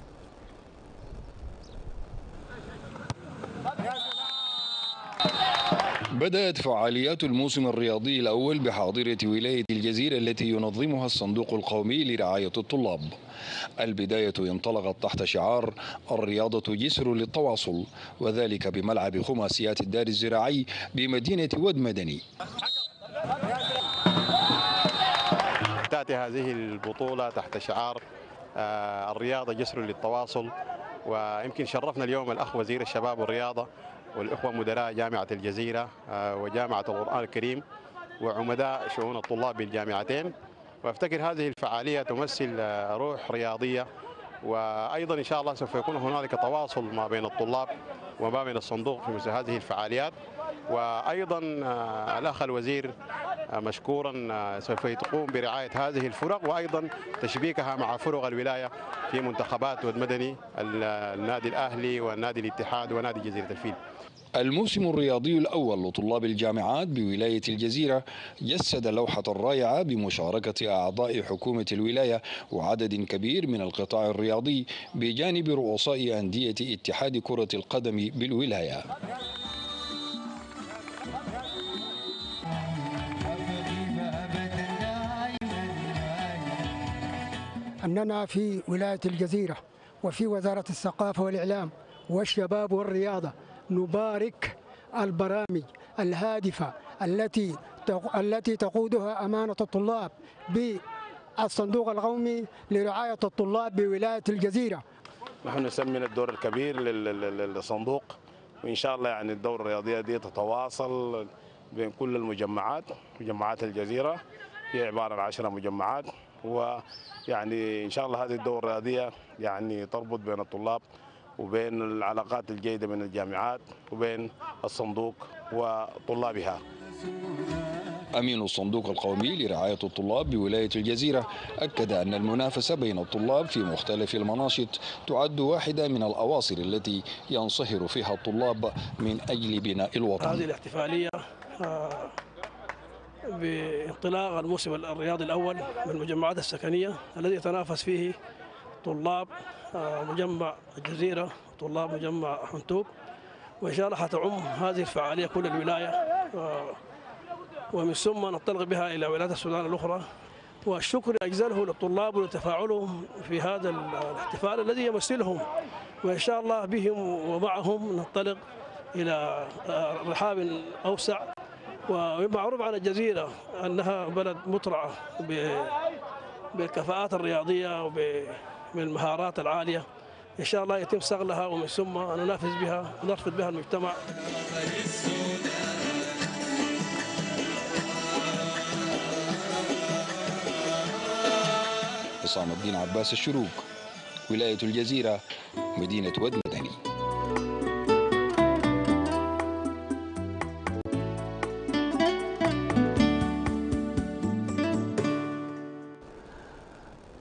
بدأت فعاليات الموسم الرياضي الأول بحاضرة ولاية الجزيرة التي ينظمها الصندوق القومي لرعاية الطلاب. البداية انطلقت تحت شعار الرياضة جسر للتواصل، وذلك بملعب خماسيات الدار الزراعي بمدينة ود مدني. تأتي هذه البطولة تحت شعار الرياضة جسر للتواصل، ويمكن شرفنا اليوم الأخ وزير الشباب والرياضة والإخوة مدراء جامعة الجزيرة وجامعة القرآن الكريم وعمداء شؤون الطلاب بالجامعتين. وافتكر هذه الفعالية تمثل روح رياضية، وأيضا إن شاء الله سوف يكون هنالك تواصل ما بين الطلاب وما بين الصندوق في مثل هذه الفعاليات. وأيضا الأخ الوزير مشكورا سوف يقوم برعاية هذه الفرق وأيضا تشبيكها مع فرق الولاية في منتخبات ود مدني، النادي الأهلي والنادي الاتحاد ونادي جزيرة الفيل. الموسم الرياضي الأول لطلاب الجامعات بولاية الجزيرة جسد لوحة رائعة بمشاركة أعضاء حكومة الولاية وعدد كبير من القطاع الرياضي بجانب رؤساء أندية اتحاد كرة القدم بالولاية. أننا في ولاية الجزيرة وفي وزارة الثقافة والإعلام والشباب والرياضة نبارك البرامج الهادفة التي تقودها أمانة الطلاب بالصندوق القومي لرعاية الطلاب بولاية الجزيرة. نحن نسمي الدور الكبير للصندوق، وإن شاء الله يعني الدورة الرياضية دي تتواصل بين كل مجمعات الجزيرة. هي عبارة عن 10 مجمعات، ويعني إن شاء الله هذه الدورة الرياضية يعني تربط بين الطلاب وبين العلاقات الجيدة بين الجامعات وبين الصندوق وطلابها. أمين الصندوق القومي لرعاية الطلاب بولاية الجزيرة أكد أن المنافسة بين الطلاب في مختلف المناشط تعد واحدة من الأواصر التي ينصهر فيها الطلاب من أجل بناء الوطن. هذه الاحتفالية بانطلاق الموسم الرياضي الأول من المجمعات السكنية الذي يتنافس فيه طلاب مجمع الجزيرة وطلاب مجمع حنتوب، وإن شاء الله حتعم هذه الفعالية كل الولاية، ومن ثم ننطلق بها إلى ولايات السودان الأخرى. والشكر أجزله للطلاب ولتفاعلهم في هذا الاحتفال الذي يمثلهم، وإن شاء الله بهم ومعهم ننطلق إلى رحاب أوسع. ومعروف عن الجزيرة أنها بلد مترعة بالكفاءات الرياضية وبالمهارات العالية. إن شاء الله يتم صقلها ومن ثم ننافس بها ونرفض بها المجتمع. حسام الدين عباس، الشروق، ولاية الجزيرة، مدينة ود مدني.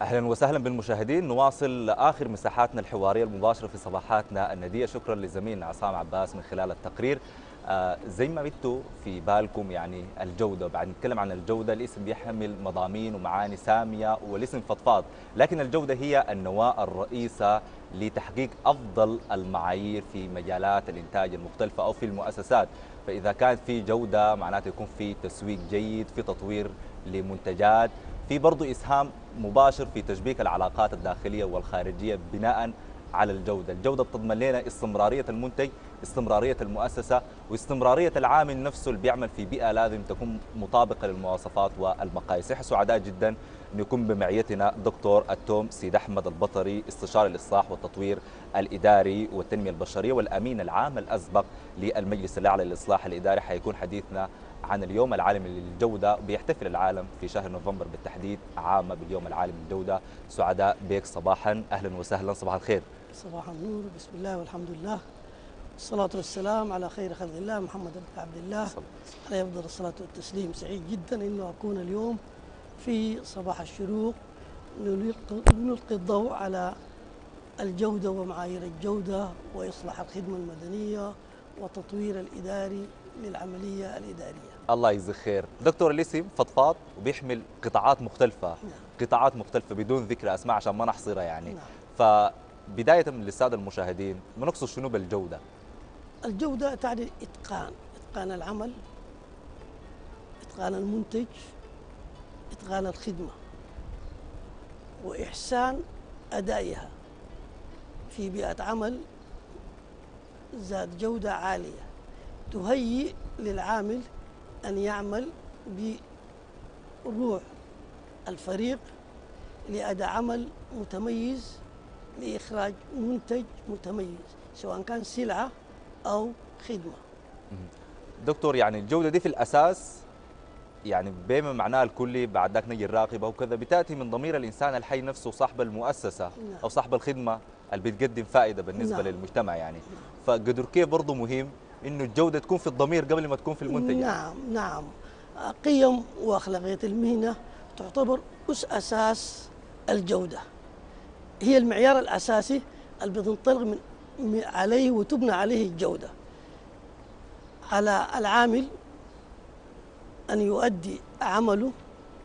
أهلا وسهلا بالمشاهدين. نواصل آخر مساحاتنا الحوارية المباشرة في صباحاتنا الندية. شكرا لزميلنا عصام عباس من خلال التقرير. زي ما بدتوا في بالكم يعني الجودة، بعد نتكلم عن الجودة، الاسم بيحمل مضامين ومعاني سامية والاسم فضفاض، لكن الجودة هي النواة الرئيسة لتحقيق أفضل المعايير في مجالات الإنتاج المختلفة أو في المؤسسات. فإذا كانت في جودة معناته يكون في تسويق جيد، في تطوير لمنتجات، في برضو إسهام مباشر في تشبيك العلاقات الداخلية والخارجية بناء على الجودة. الجودة بتضمن لنا استمرارية المنتج، استمرارية المؤسسة، واستمرارية العامل نفسه اللي بيعمل في بيئة لازم تكون مطابقة للمواصفات والمقاييس. احنا سعداء جدا أن يكون بمعيتنا دكتور التوم سيد أحمد البطري، استشاري الإصلاح والتطوير الإداري والتنمية البشرية والأمين العام الأسبق للمجلس الأعلى للإصلاح الإداري. حيكون حديثنا عن اليوم العالمي للجودة، بيحتفل العالم في شهر نوفمبر بالتحديد عامة باليوم العالمي للجودة. سعداء بك صباحا، أهلا وسهلا، صباح الخير. صباح النور، بسم الله والحمد لله، الصلاة والسلام على خير خلق الله محمد بن عبد الله عليه أفضل الصلاة والتسليم. سعيد جدا أنه أكون اليوم في صباح الشروق نلقي الضوء على الجودة ومعايير الجودة وإصلاح الخدمة المدنية وتطوير الإداري للعملية الإدارية. الله يجزيك خير. دكتور، الاسم فضفاض وبيحمل قطاعات مختلفة، قطاعات مختلفة بدون ذكر أسماء عشان ما نحصرها يعني. فبداية من للسادة المشاهدين بنقصد شنو بالجودة؟ الجودة تعني إتقان العمل، إتقان المنتج، إتقان الخدمة، وإحسان أدائها في بيئة عمل ذات جودة عالية تهيئ للعامل أن يعمل بروح الفريق لأداء عمل متميز لإخراج منتج متميز سواء كان سلعة أو خدمة. دكتور، يعني الجودة دي في الأساس يعني بما معناها الكلي، بعد ذاك نجي الراقبة وكذا، بتأتي من ضمير الإنسان الحي نفسه، صاحب المؤسسة أو صاحب الخدمة اللي بتقدم فائدة بالنسبة للمجتمع يعني. فقدر كيف برضه مهم إنه الجودة تكون في الضمير قبل ما تكون في المنتج. نعم. قيم وأخلاقية المهنة تعتبر أساس الجودة، هي المعيار الأساسي اللي بتنطلق عليه وتبنى عليه الجودة. على العامل أن يؤدي عمله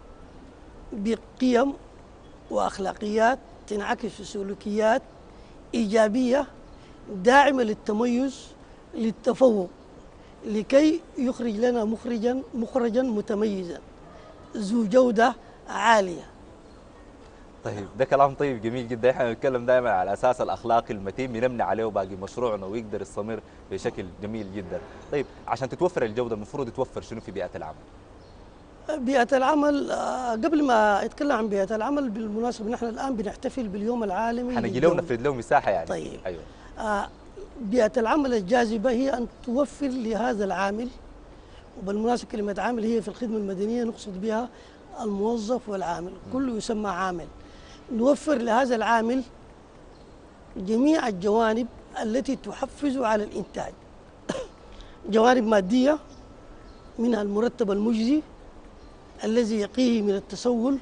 بقيم وأخلاقيات تنعكس في سلوكيات إيجابية داعمة للتميز للتفوق لكي يخرج لنا مخرجا متميزا ذو جودة عالية. طيب، ده كلام طيب جميل جدا. احنا بنتكلم دائما على اساس الاخلاقي المتين بنبني عليه باقي مشروعنا ويقدر يستمر بشكل جميل جدا. طيب، عشان تتوفر الجوده المفروض يتوفر شنو في بيئه العمل؟ بيئة العمل، قبل ما اتكلم عن بيئة العمل بالمناسبة نحن الان بنحتفل باليوم العالمي. حنجي له ونفرد له مساحه يعني. طيب، ايوه. بيئة العمل الجاذبة هي ان توفر لهذا العامل، وبالمناسبة كلمة عامل هي في الخدمة المدنية نقصد بها الموظف والعامل، كله يسمى عامل. نوفر لهذا العامل جميع الجوانب التي تحفز على الإنتاج، جوانب مادية منها المرتب المجزي الذي يقيه من التسول،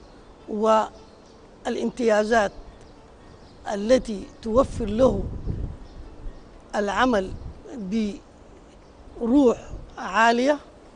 والامتيازات التي توفر له العمل بروح عالية.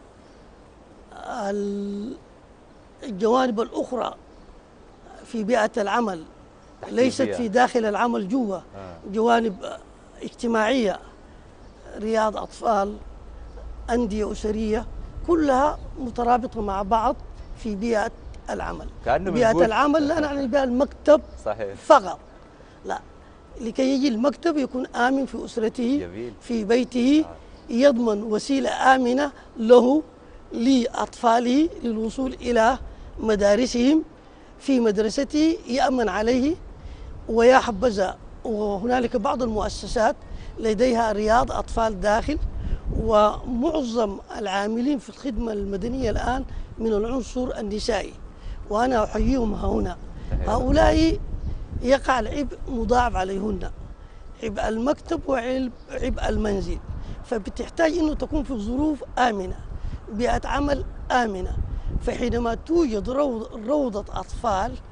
الجوانب الأخرى في بيئة العمل ليست في داخل العمل جوا، جوانب اجتماعية، رياض أطفال، أندية أسرية، كلها مترابطة مع بعض في بيئة العمل. بيئة العمل لا نعني بها المكتب صحيح فقط، لا، لكي يجي المكتب يكون آمن في أسرته جميل. في بيته يضمن وسيلة آمنة له لأطفاله للوصول إلى مدارسهم، في مدرسته يأمن عليه. ويا حبذا وهنالك بعض المؤسسات لديها رياض أطفال داخل، ومعظم العاملين في الخدمة المدنية الآن من العنصر النسائي، وأنا أحييهم هنا. هؤلاء يقع العبء مضاعف عليهن، عبء المكتب وعبء المنزل، فبتحتاج أنه تكون في ظروف آمنة، بيئة عمل آمنة. فحينما توجد روضة أطفال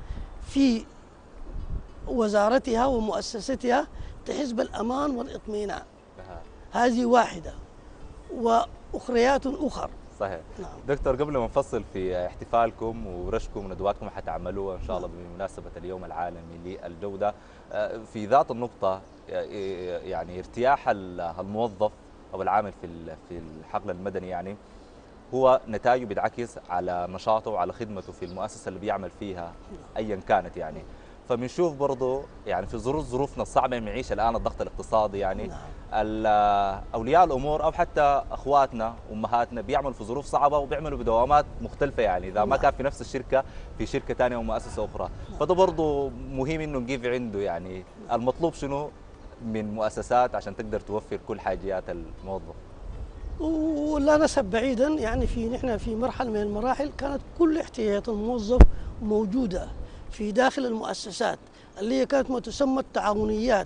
في وزارتها ومؤسستها تحس بالأمان والإطمئنان. هذه واحدة وأخريات أخر. صحيح. نعم. دكتور، قبل ما نفصل في احتفالكم وورشكم وندواتكم حتعملوها إن شاء الله بمناسبة اليوم العالمي للجودة، في ذات النقطة يعني ارتياح الموظف أو العامل في الحقل المدني يعني هو نتائجه بينعكس على نشاطه وعلى خدمته في المؤسسة اللي بيعمل فيها أيا كانت يعني. فبنشوف برضه يعني في ظروفنا الصعبه اللي بنعيش الان، الضغط الاقتصادي يعني اولياء الامور او حتى اخواتنا وامهاتنا بيعملوا في ظروف صعبه وبيعملوا بدوامات مختلفه يعني، اذا ما كان في نفس الشركه في شركه ثانيه او مؤسسه اخرى. فده برضه مهم انه نجيب عنده يعني المطلوب شنو من مؤسسات عشان تقدر توفر كل حاجيات الموظف. ولا نسب بعيدا يعني نحن في مرحله من المراحل كانت كل احتياجات الموظف موجوده في داخل المؤسسات اللي هي كانت ما تسمى التعاونيات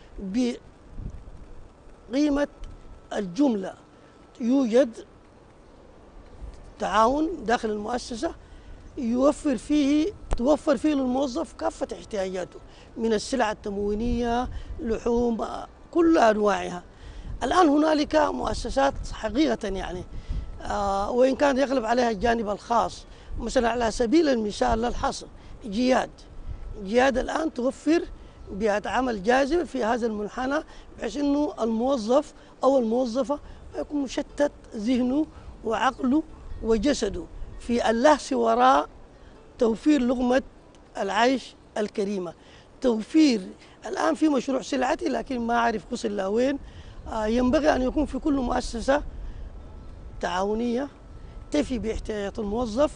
بقيمة الجملة. يوجد تعاون داخل المؤسسة توفر فيه للموظف كافة احتياجاته من السلع التموينية، لحوم، كل أنواعها. الآن هنالك مؤسسات حقيقة يعني وإن كان يغلب عليها الجانب الخاص، مثلا على سبيل المثال للحصر جياد الآن توفر بيئة عمل جاذبة في هذا المنحنى، بحيث أنه الموظف أو الموظفة يكون مشتت ذهنه وعقله وجسده في اللهس وراء توفير لقمة العيش الكريمة. توفير الآن في مشروع سلعتي لكن ما أعرف وصل لوين. ينبغي أن يكون في كل مؤسسة تعاونية تفي باحتياجات الموظف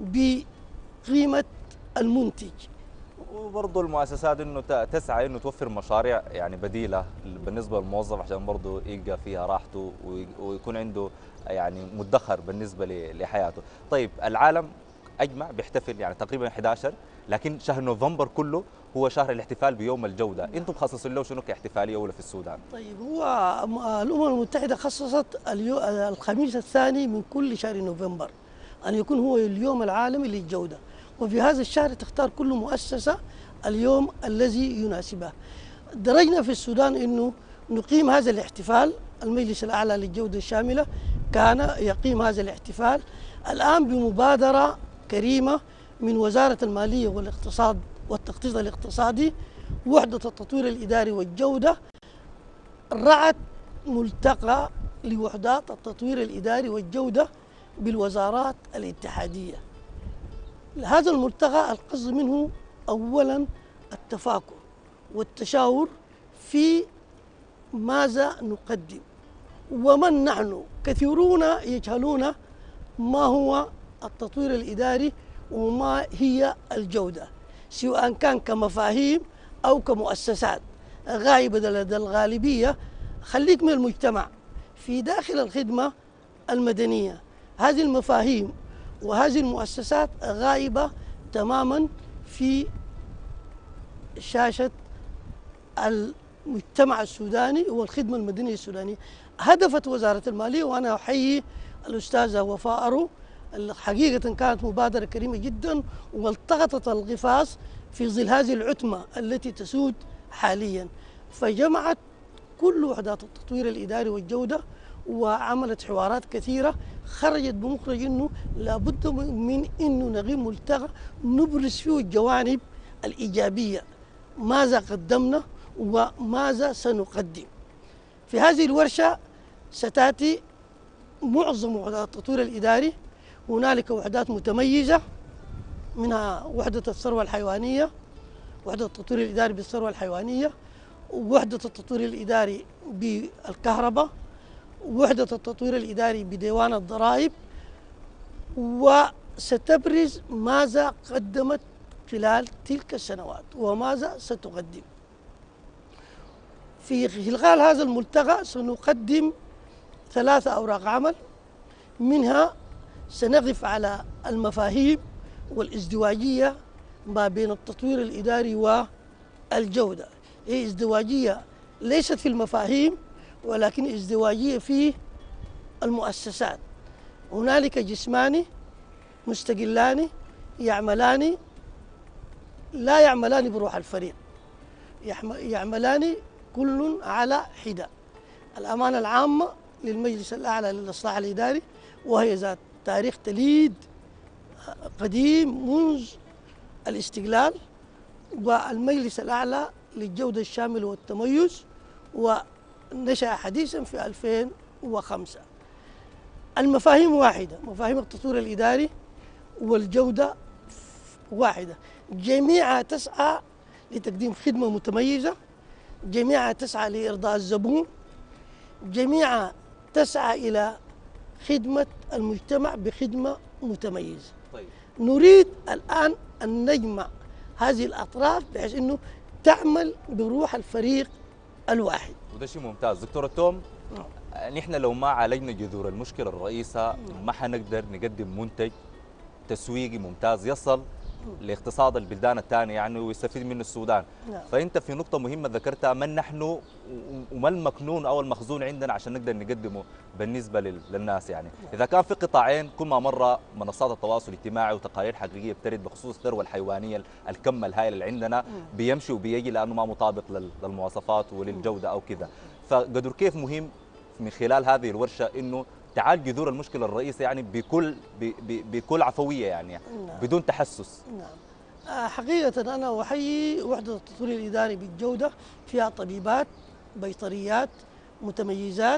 بقيمة المنتج. وبرضه المؤسسات انه تسعى انه توفر مشاريع يعني بديله بالنسبه للموظف عشان برضه يلقى فيها راحته ويكون عنده يعني مدخر بالنسبه لحياته. طيب العالم اجمع بيحتفل يعني تقريبا 11، لكن شهر نوفمبر كله هو شهر الاحتفال بيوم الجوده، انتم مخصصين له شنو كاحتفاليه اولى في السودان؟ طيب هو الامم المتحده خصصت الخميس الثاني من كل شهر نوفمبر ان يكون هو اليوم العالمي للجوده، وفي هذا الشهر تختار كل مؤسسة اليوم الذي يناسبها. درجنا في السودان أنه نقيم هذا الاحتفال. المجلس الأعلى للجودة الشاملة كان يقيم هذا الاحتفال الآن بمبادرة كريمة من وزارة المالية والاقتصاد والتخطيط الاقتصادي، وحدة التطوير الإداري والجودة رعت ملتقى لوحدات التطوير الإداري والجودة بالوزارات الاتحادية. هذا الملتقى القصد منه أولا التفاكر والتشاور في ماذا نقدم ومن نحن. كثيرون يجهلون ما هو التطوير الإداري وما هي الجودة، سواء كان كمفاهيم أو كمؤسسات غائبة لدى الغالبية. خليك من المجتمع في داخل الخدمة المدنية. هذه المفاهيم وهذه المؤسسات غائبة تماما في شاشة المجتمع السوداني والخدمة المدنية السودانية. هدفت وزارة المالية، وأنا أحيي الأستاذة وفاء أرو، حقيقة كانت مبادرة كريمة جدا والتقطت القفاز في ظل هذه العتمة التي تسود حاليا، فجمعت كل وحدات التطوير الإداري والجودة وعملت حوارات كثيرة خرجت بمخرج أنه لابد من أنه نقيم ملتقى نبرز فيه الجوانب الإيجابية، ماذا قدمنا وماذا سنقدم. في هذه الورشة ستأتي معظم وحدات التطوير الإداري. هنالك وحدات متميزة منها وحدة الثروة الحيوانية، وحدة التطوير الإداري بالثروة الحيوانية، وحدة التطوير الإداري بالكهرباء، وحدة التطوير الإداري بديوان الضرائب، وستبرز ماذا قدمت خلال تلك السنوات وماذا ستقدم. في خلال هذا الملتقى سنقدم 3 أوراق عمل، منها سنقف على المفاهيم والازدواجية ما بين التطوير الإداري والجودة. هي ازدواجية ليست في المفاهيم ولكن ازدواجية في المؤسسات. هنالك جسمان مستقلان يعملان لا يعملان بروح الفريق، يعملان كل على حدة. الأمانة العامة للمجلس الأعلى للإصلاح الإداري، وهي ذات تاريخ تليد قديم منذ الاستقلال، والمجلس الأعلى للجودة الشاملة والتميز، ونشأ حديثا في 2005. المفاهيم واحدة، مفاهيم التطوير الإداري والجودة واحدة، جميعها تسعى لتقديم خدمة متميزة، جميعها تسعى لإرضاء الزبون، جميعها تسعى إلى خدمة المجتمع بخدمة متميزة. طيب. نريد الآن أن نجمع هذه الأطراف بحيث أنه تعمل بروح الفريق الواحد. وده شيء ممتاز. دكتور التوم، نحن لو ما عالجنا جذور المشكلة الرئيسة ما حنقدر نقدم منتج تسويقي ممتاز يصل لاقتصاد البلدان الثانية يعني ويستفيد منه السودان. فأنت في نقطة مهمة ذكرتها، من نحن وما المكنون أو المخزون عندنا عشان نقدر نقدمه بالنسبة للناس يعني. إذا كان في قطاعين كل ما مرة منصات التواصل الاجتماعي وتقارير حقيقية بترد بخصوص الثروة الحيوانية الكم الهائل اللي عندنا بيمشي وبيجي لأنه ما مطابق للمواصفات وللجودة أو كذا. فقدر كيف مهم من خلال هذه الورشة إنه تعالج جذور المشكلة الرئيسة يعني بكل عفوية يعني بدون تحسس. نعم. حقيقة أنا أحيي وحدة التطوير الإداري بالجودة، فيها طبيبات بيطريات متميزات.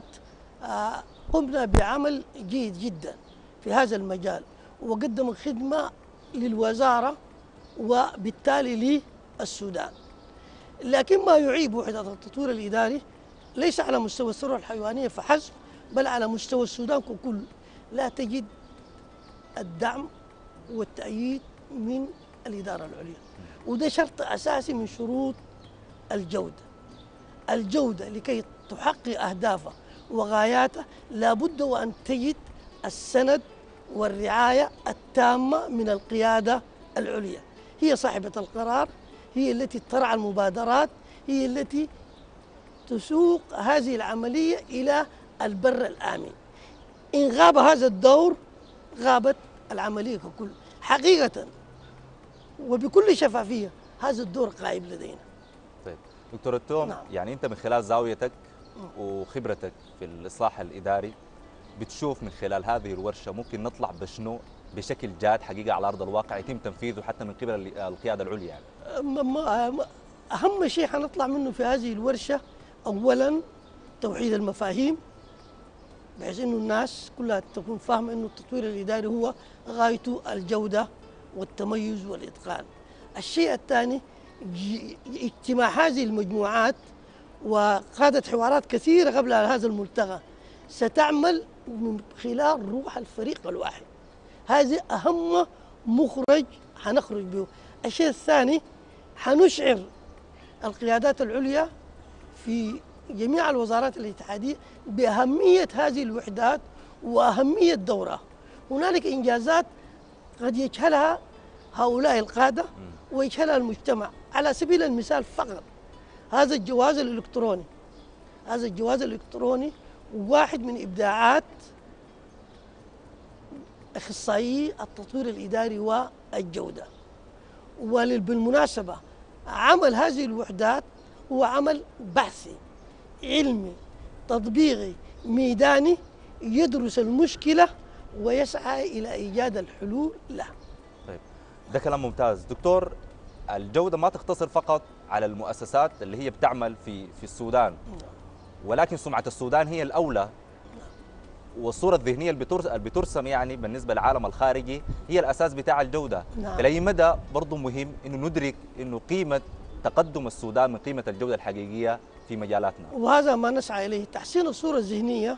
قمنا بعمل جيد جدا في هذا المجال، وقدموا خدمة للوزارة وبالتالي للسودان. لكن ما يعيب وحدة التطوير الإداري ليس على مستوى الثروة الحيوانية فحسب، بل على مستوى السودان ككل. لا تجد الدعم والتأييد من الإدارة العليا، وده شرط أساسي من شروط الجودة. الجودة لكي تحقق أهدافها وغاياتها لابد وأن تجد السند والرعاية التامة من القيادة العليا. هي صاحبة القرار، هي التي ترعى المبادرات، هي التي تسوق هذه العملية إلى البر الآمن. إن غاب هذا الدور غابت العملية ككل. حقيقة وبكل شفافية هذا الدور غائب لدينا. طيب دكتور التوم، نعم. يعني أنت من خلال زاويتك وخبرتك في الإصلاح الإداري بتشوف من خلال هذه الورشة ممكن نطلع بشنو بشكل جاد حقيقة على أرض الواقع يتم تنفيذه حتى من قبل القيادة العليا يعني. أهم شيء حنطلع منه في هذه الورشة أولا توحيد المفاهيم، بحيث انه الناس كلها تكون فاهمه انه التطوير الاداري هو غايته الجوده والتميز والاتقان. الشيء الثاني اجتماع هذه المجموعات، وقادت حوارات كثيره قبل هذا الملتقى ستعمل من خلال روح الفريق الواحد. هذا اهم مخرج حنخرج به. الشيء الثاني حنشعر القيادات العليا في جميع الوزارات الاتحادية بأهمية هذه الوحدات وأهمية دورها. هنالك إنجازات قد يجهلها هؤلاء القادة ويجهلها المجتمع. على سبيل المثال فقط هذا الجواز الإلكتروني، هذا الجواز الإلكتروني واحد من إبداعات أخصائيي التطوير الإداري والجودة. وبالمناسبة عمل هذه الوحدات هو عمل بحثي علمي تطبيقي ميداني يدرس المشكلة ويسعى إلى إيجاد الحلول لها. طيب ده كلام ممتاز. دكتور، الجودة ما تقتصر فقط على المؤسسات اللي هي بتعمل في السودان، ولكن سمعة السودان هي الأولى، والصورة الذهنية اللي بترسم يعني بالنسبة للعالم الخارجي هي الأساس بتاع الجودة. إلى أي مدى برضو مهم إنه ندرك إنه قيمة تقدم السودان من قيمة الجودة الحقيقية في مجالاتنا، وهذا ما نسعى إليه، تحسين الصورة الذهنية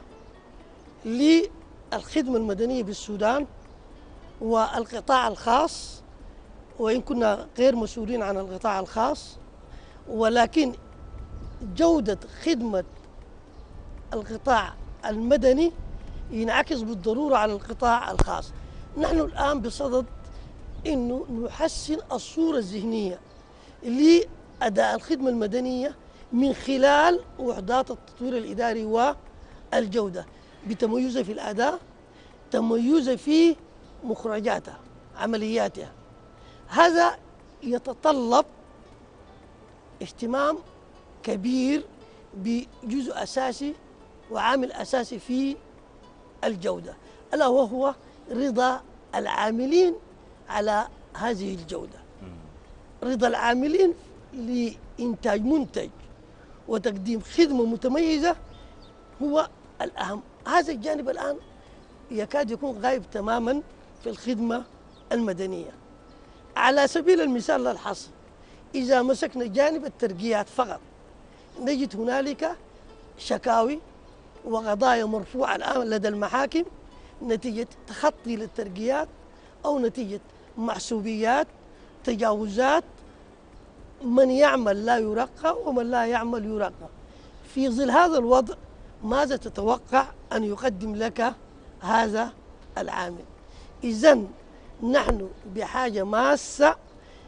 للخدمة المدنية بالسودان والقطاع الخاص. وإن كنا غير مسؤولين عن القطاع الخاص، ولكن جودة خدمة القطاع المدني ينعكس بالضرورة على القطاع الخاص. نحن الآن بصدد إنه نحسن الصورة الذهنية لأداء الخدمة المدنية من خلال وحدات التطوير الإداري والجودة، بتميزها في الأداء، تميزها في مخرجاتها، عملياتها. هذا يتطلب اهتمام كبير بجزء أساسي وعامل أساسي في الجودة، ألا وهو رضا العاملين على هذه الجودة. رضا العاملين لإنتاج منتج وتقديم خدمة متميزة هو الأهم. هذا الجانب الآن يكاد يكون غايب تماما في الخدمة المدنية. على سبيل المثال للحصر، إذا مسكنا جانب الترقيات فقط نجد هنالك شكاوي وقضايا مرفوعة الآن لدى المحاكم نتيجة تخطي للترقيات أو نتيجة محسوبيات، تجاوزات، من يعمل لا يرقى ومن لا يعمل يرقى. في ظل هذا الوضع ماذا تتوقع أن يقدم لك هذا العامل؟ إذن نحن بحاجة ماسة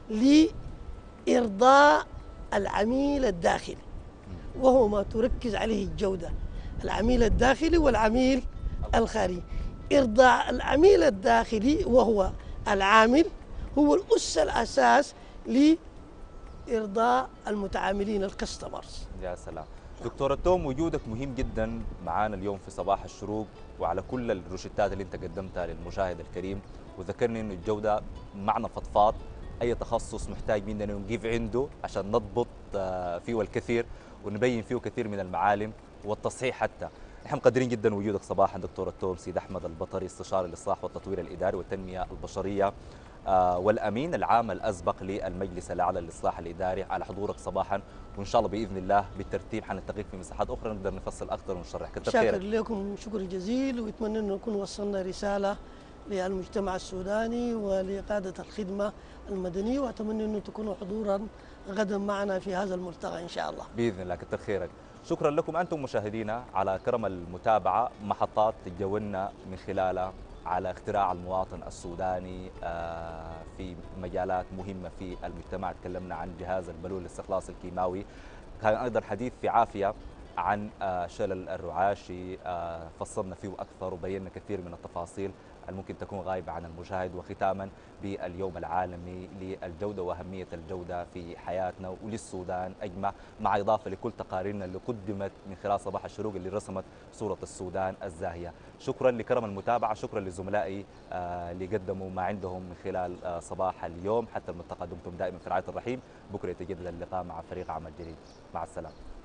لإرضاء العميل الداخلي، وهو ما تركز عليه الجودة، العميل الداخلي والعميل الخارجي. إرضاء العميل الداخلي وهو العامل هو الأس الأساس لإرضاء المتعاملين الكاستمرز. يا سلام. دكتور التوم، وجودك مهم جدا معانا اليوم في صباح الشروق وعلى كل الروشتات اللي انت قدمتها للمشاهد الكريم، وذكرني انه الجوده معنى فضفاض، اي تخصص محتاج مننا نقيف عنده عشان نضبط فيه الكثير ونبين فيه كثير من المعالم والتصحيح حتى. نحن مقدرين جدا وجودك صباحا دكتور التوم سيد احمد البطري، استشاري الاصلاح والتطوير الاداري والتنميه البشريه والامين العام الاسبق للمجلس الاعلى للاصلاح الاداري، على حضورك صباحا، وان شاء الله باذن الله بالترتيب حنلتقيك في مساحات اخرى نقدر نفصل اكثر ونشرح. كثر خيرك. شاكر لكم شكر جزيل، واتمنى ان نكون وصلنا رساله للمجتمع السوداني ولقاده الخدمه المدنيه، واتمنى انه تكونوا حضورا غدا معنا في هذا الملتقى ان شاء الله. باذن الله. كثر خيرك. شكرا لكم انتم مشاهدينا على كرم المتابعه، محطات تجولنا من خلالها على اختراع المواطن السوداني في مجالات مهمة في المجتمع. تكلمنا عن جهاز البلول للاستخلاص الكيماوي، كان أيضا حديث في عافية عن شلل الرعاشي، فصلنا فيه أكثر وبينا كثير من التفاصيل الممكن تكون غايبة عن المشاهد. وختاما باليوم العالمي للجودة وأهمية الجودة في حياتنا وللسودان أجمع، مع إضافة لكل تقاريرنا اللي قدمت من خلال صباح الشروق اللي رسمت صورة السودان الزاهية. شكرا لكرم المتابعة، شكرا لزملائي اللي قدموا ما عندهم من خلال صباح اليوم. حتى الملتقى دمتم دائما في رعاية الرحيم. بكرة يتجدد اللقاء مع فريق عمل جديد. مع السلامة.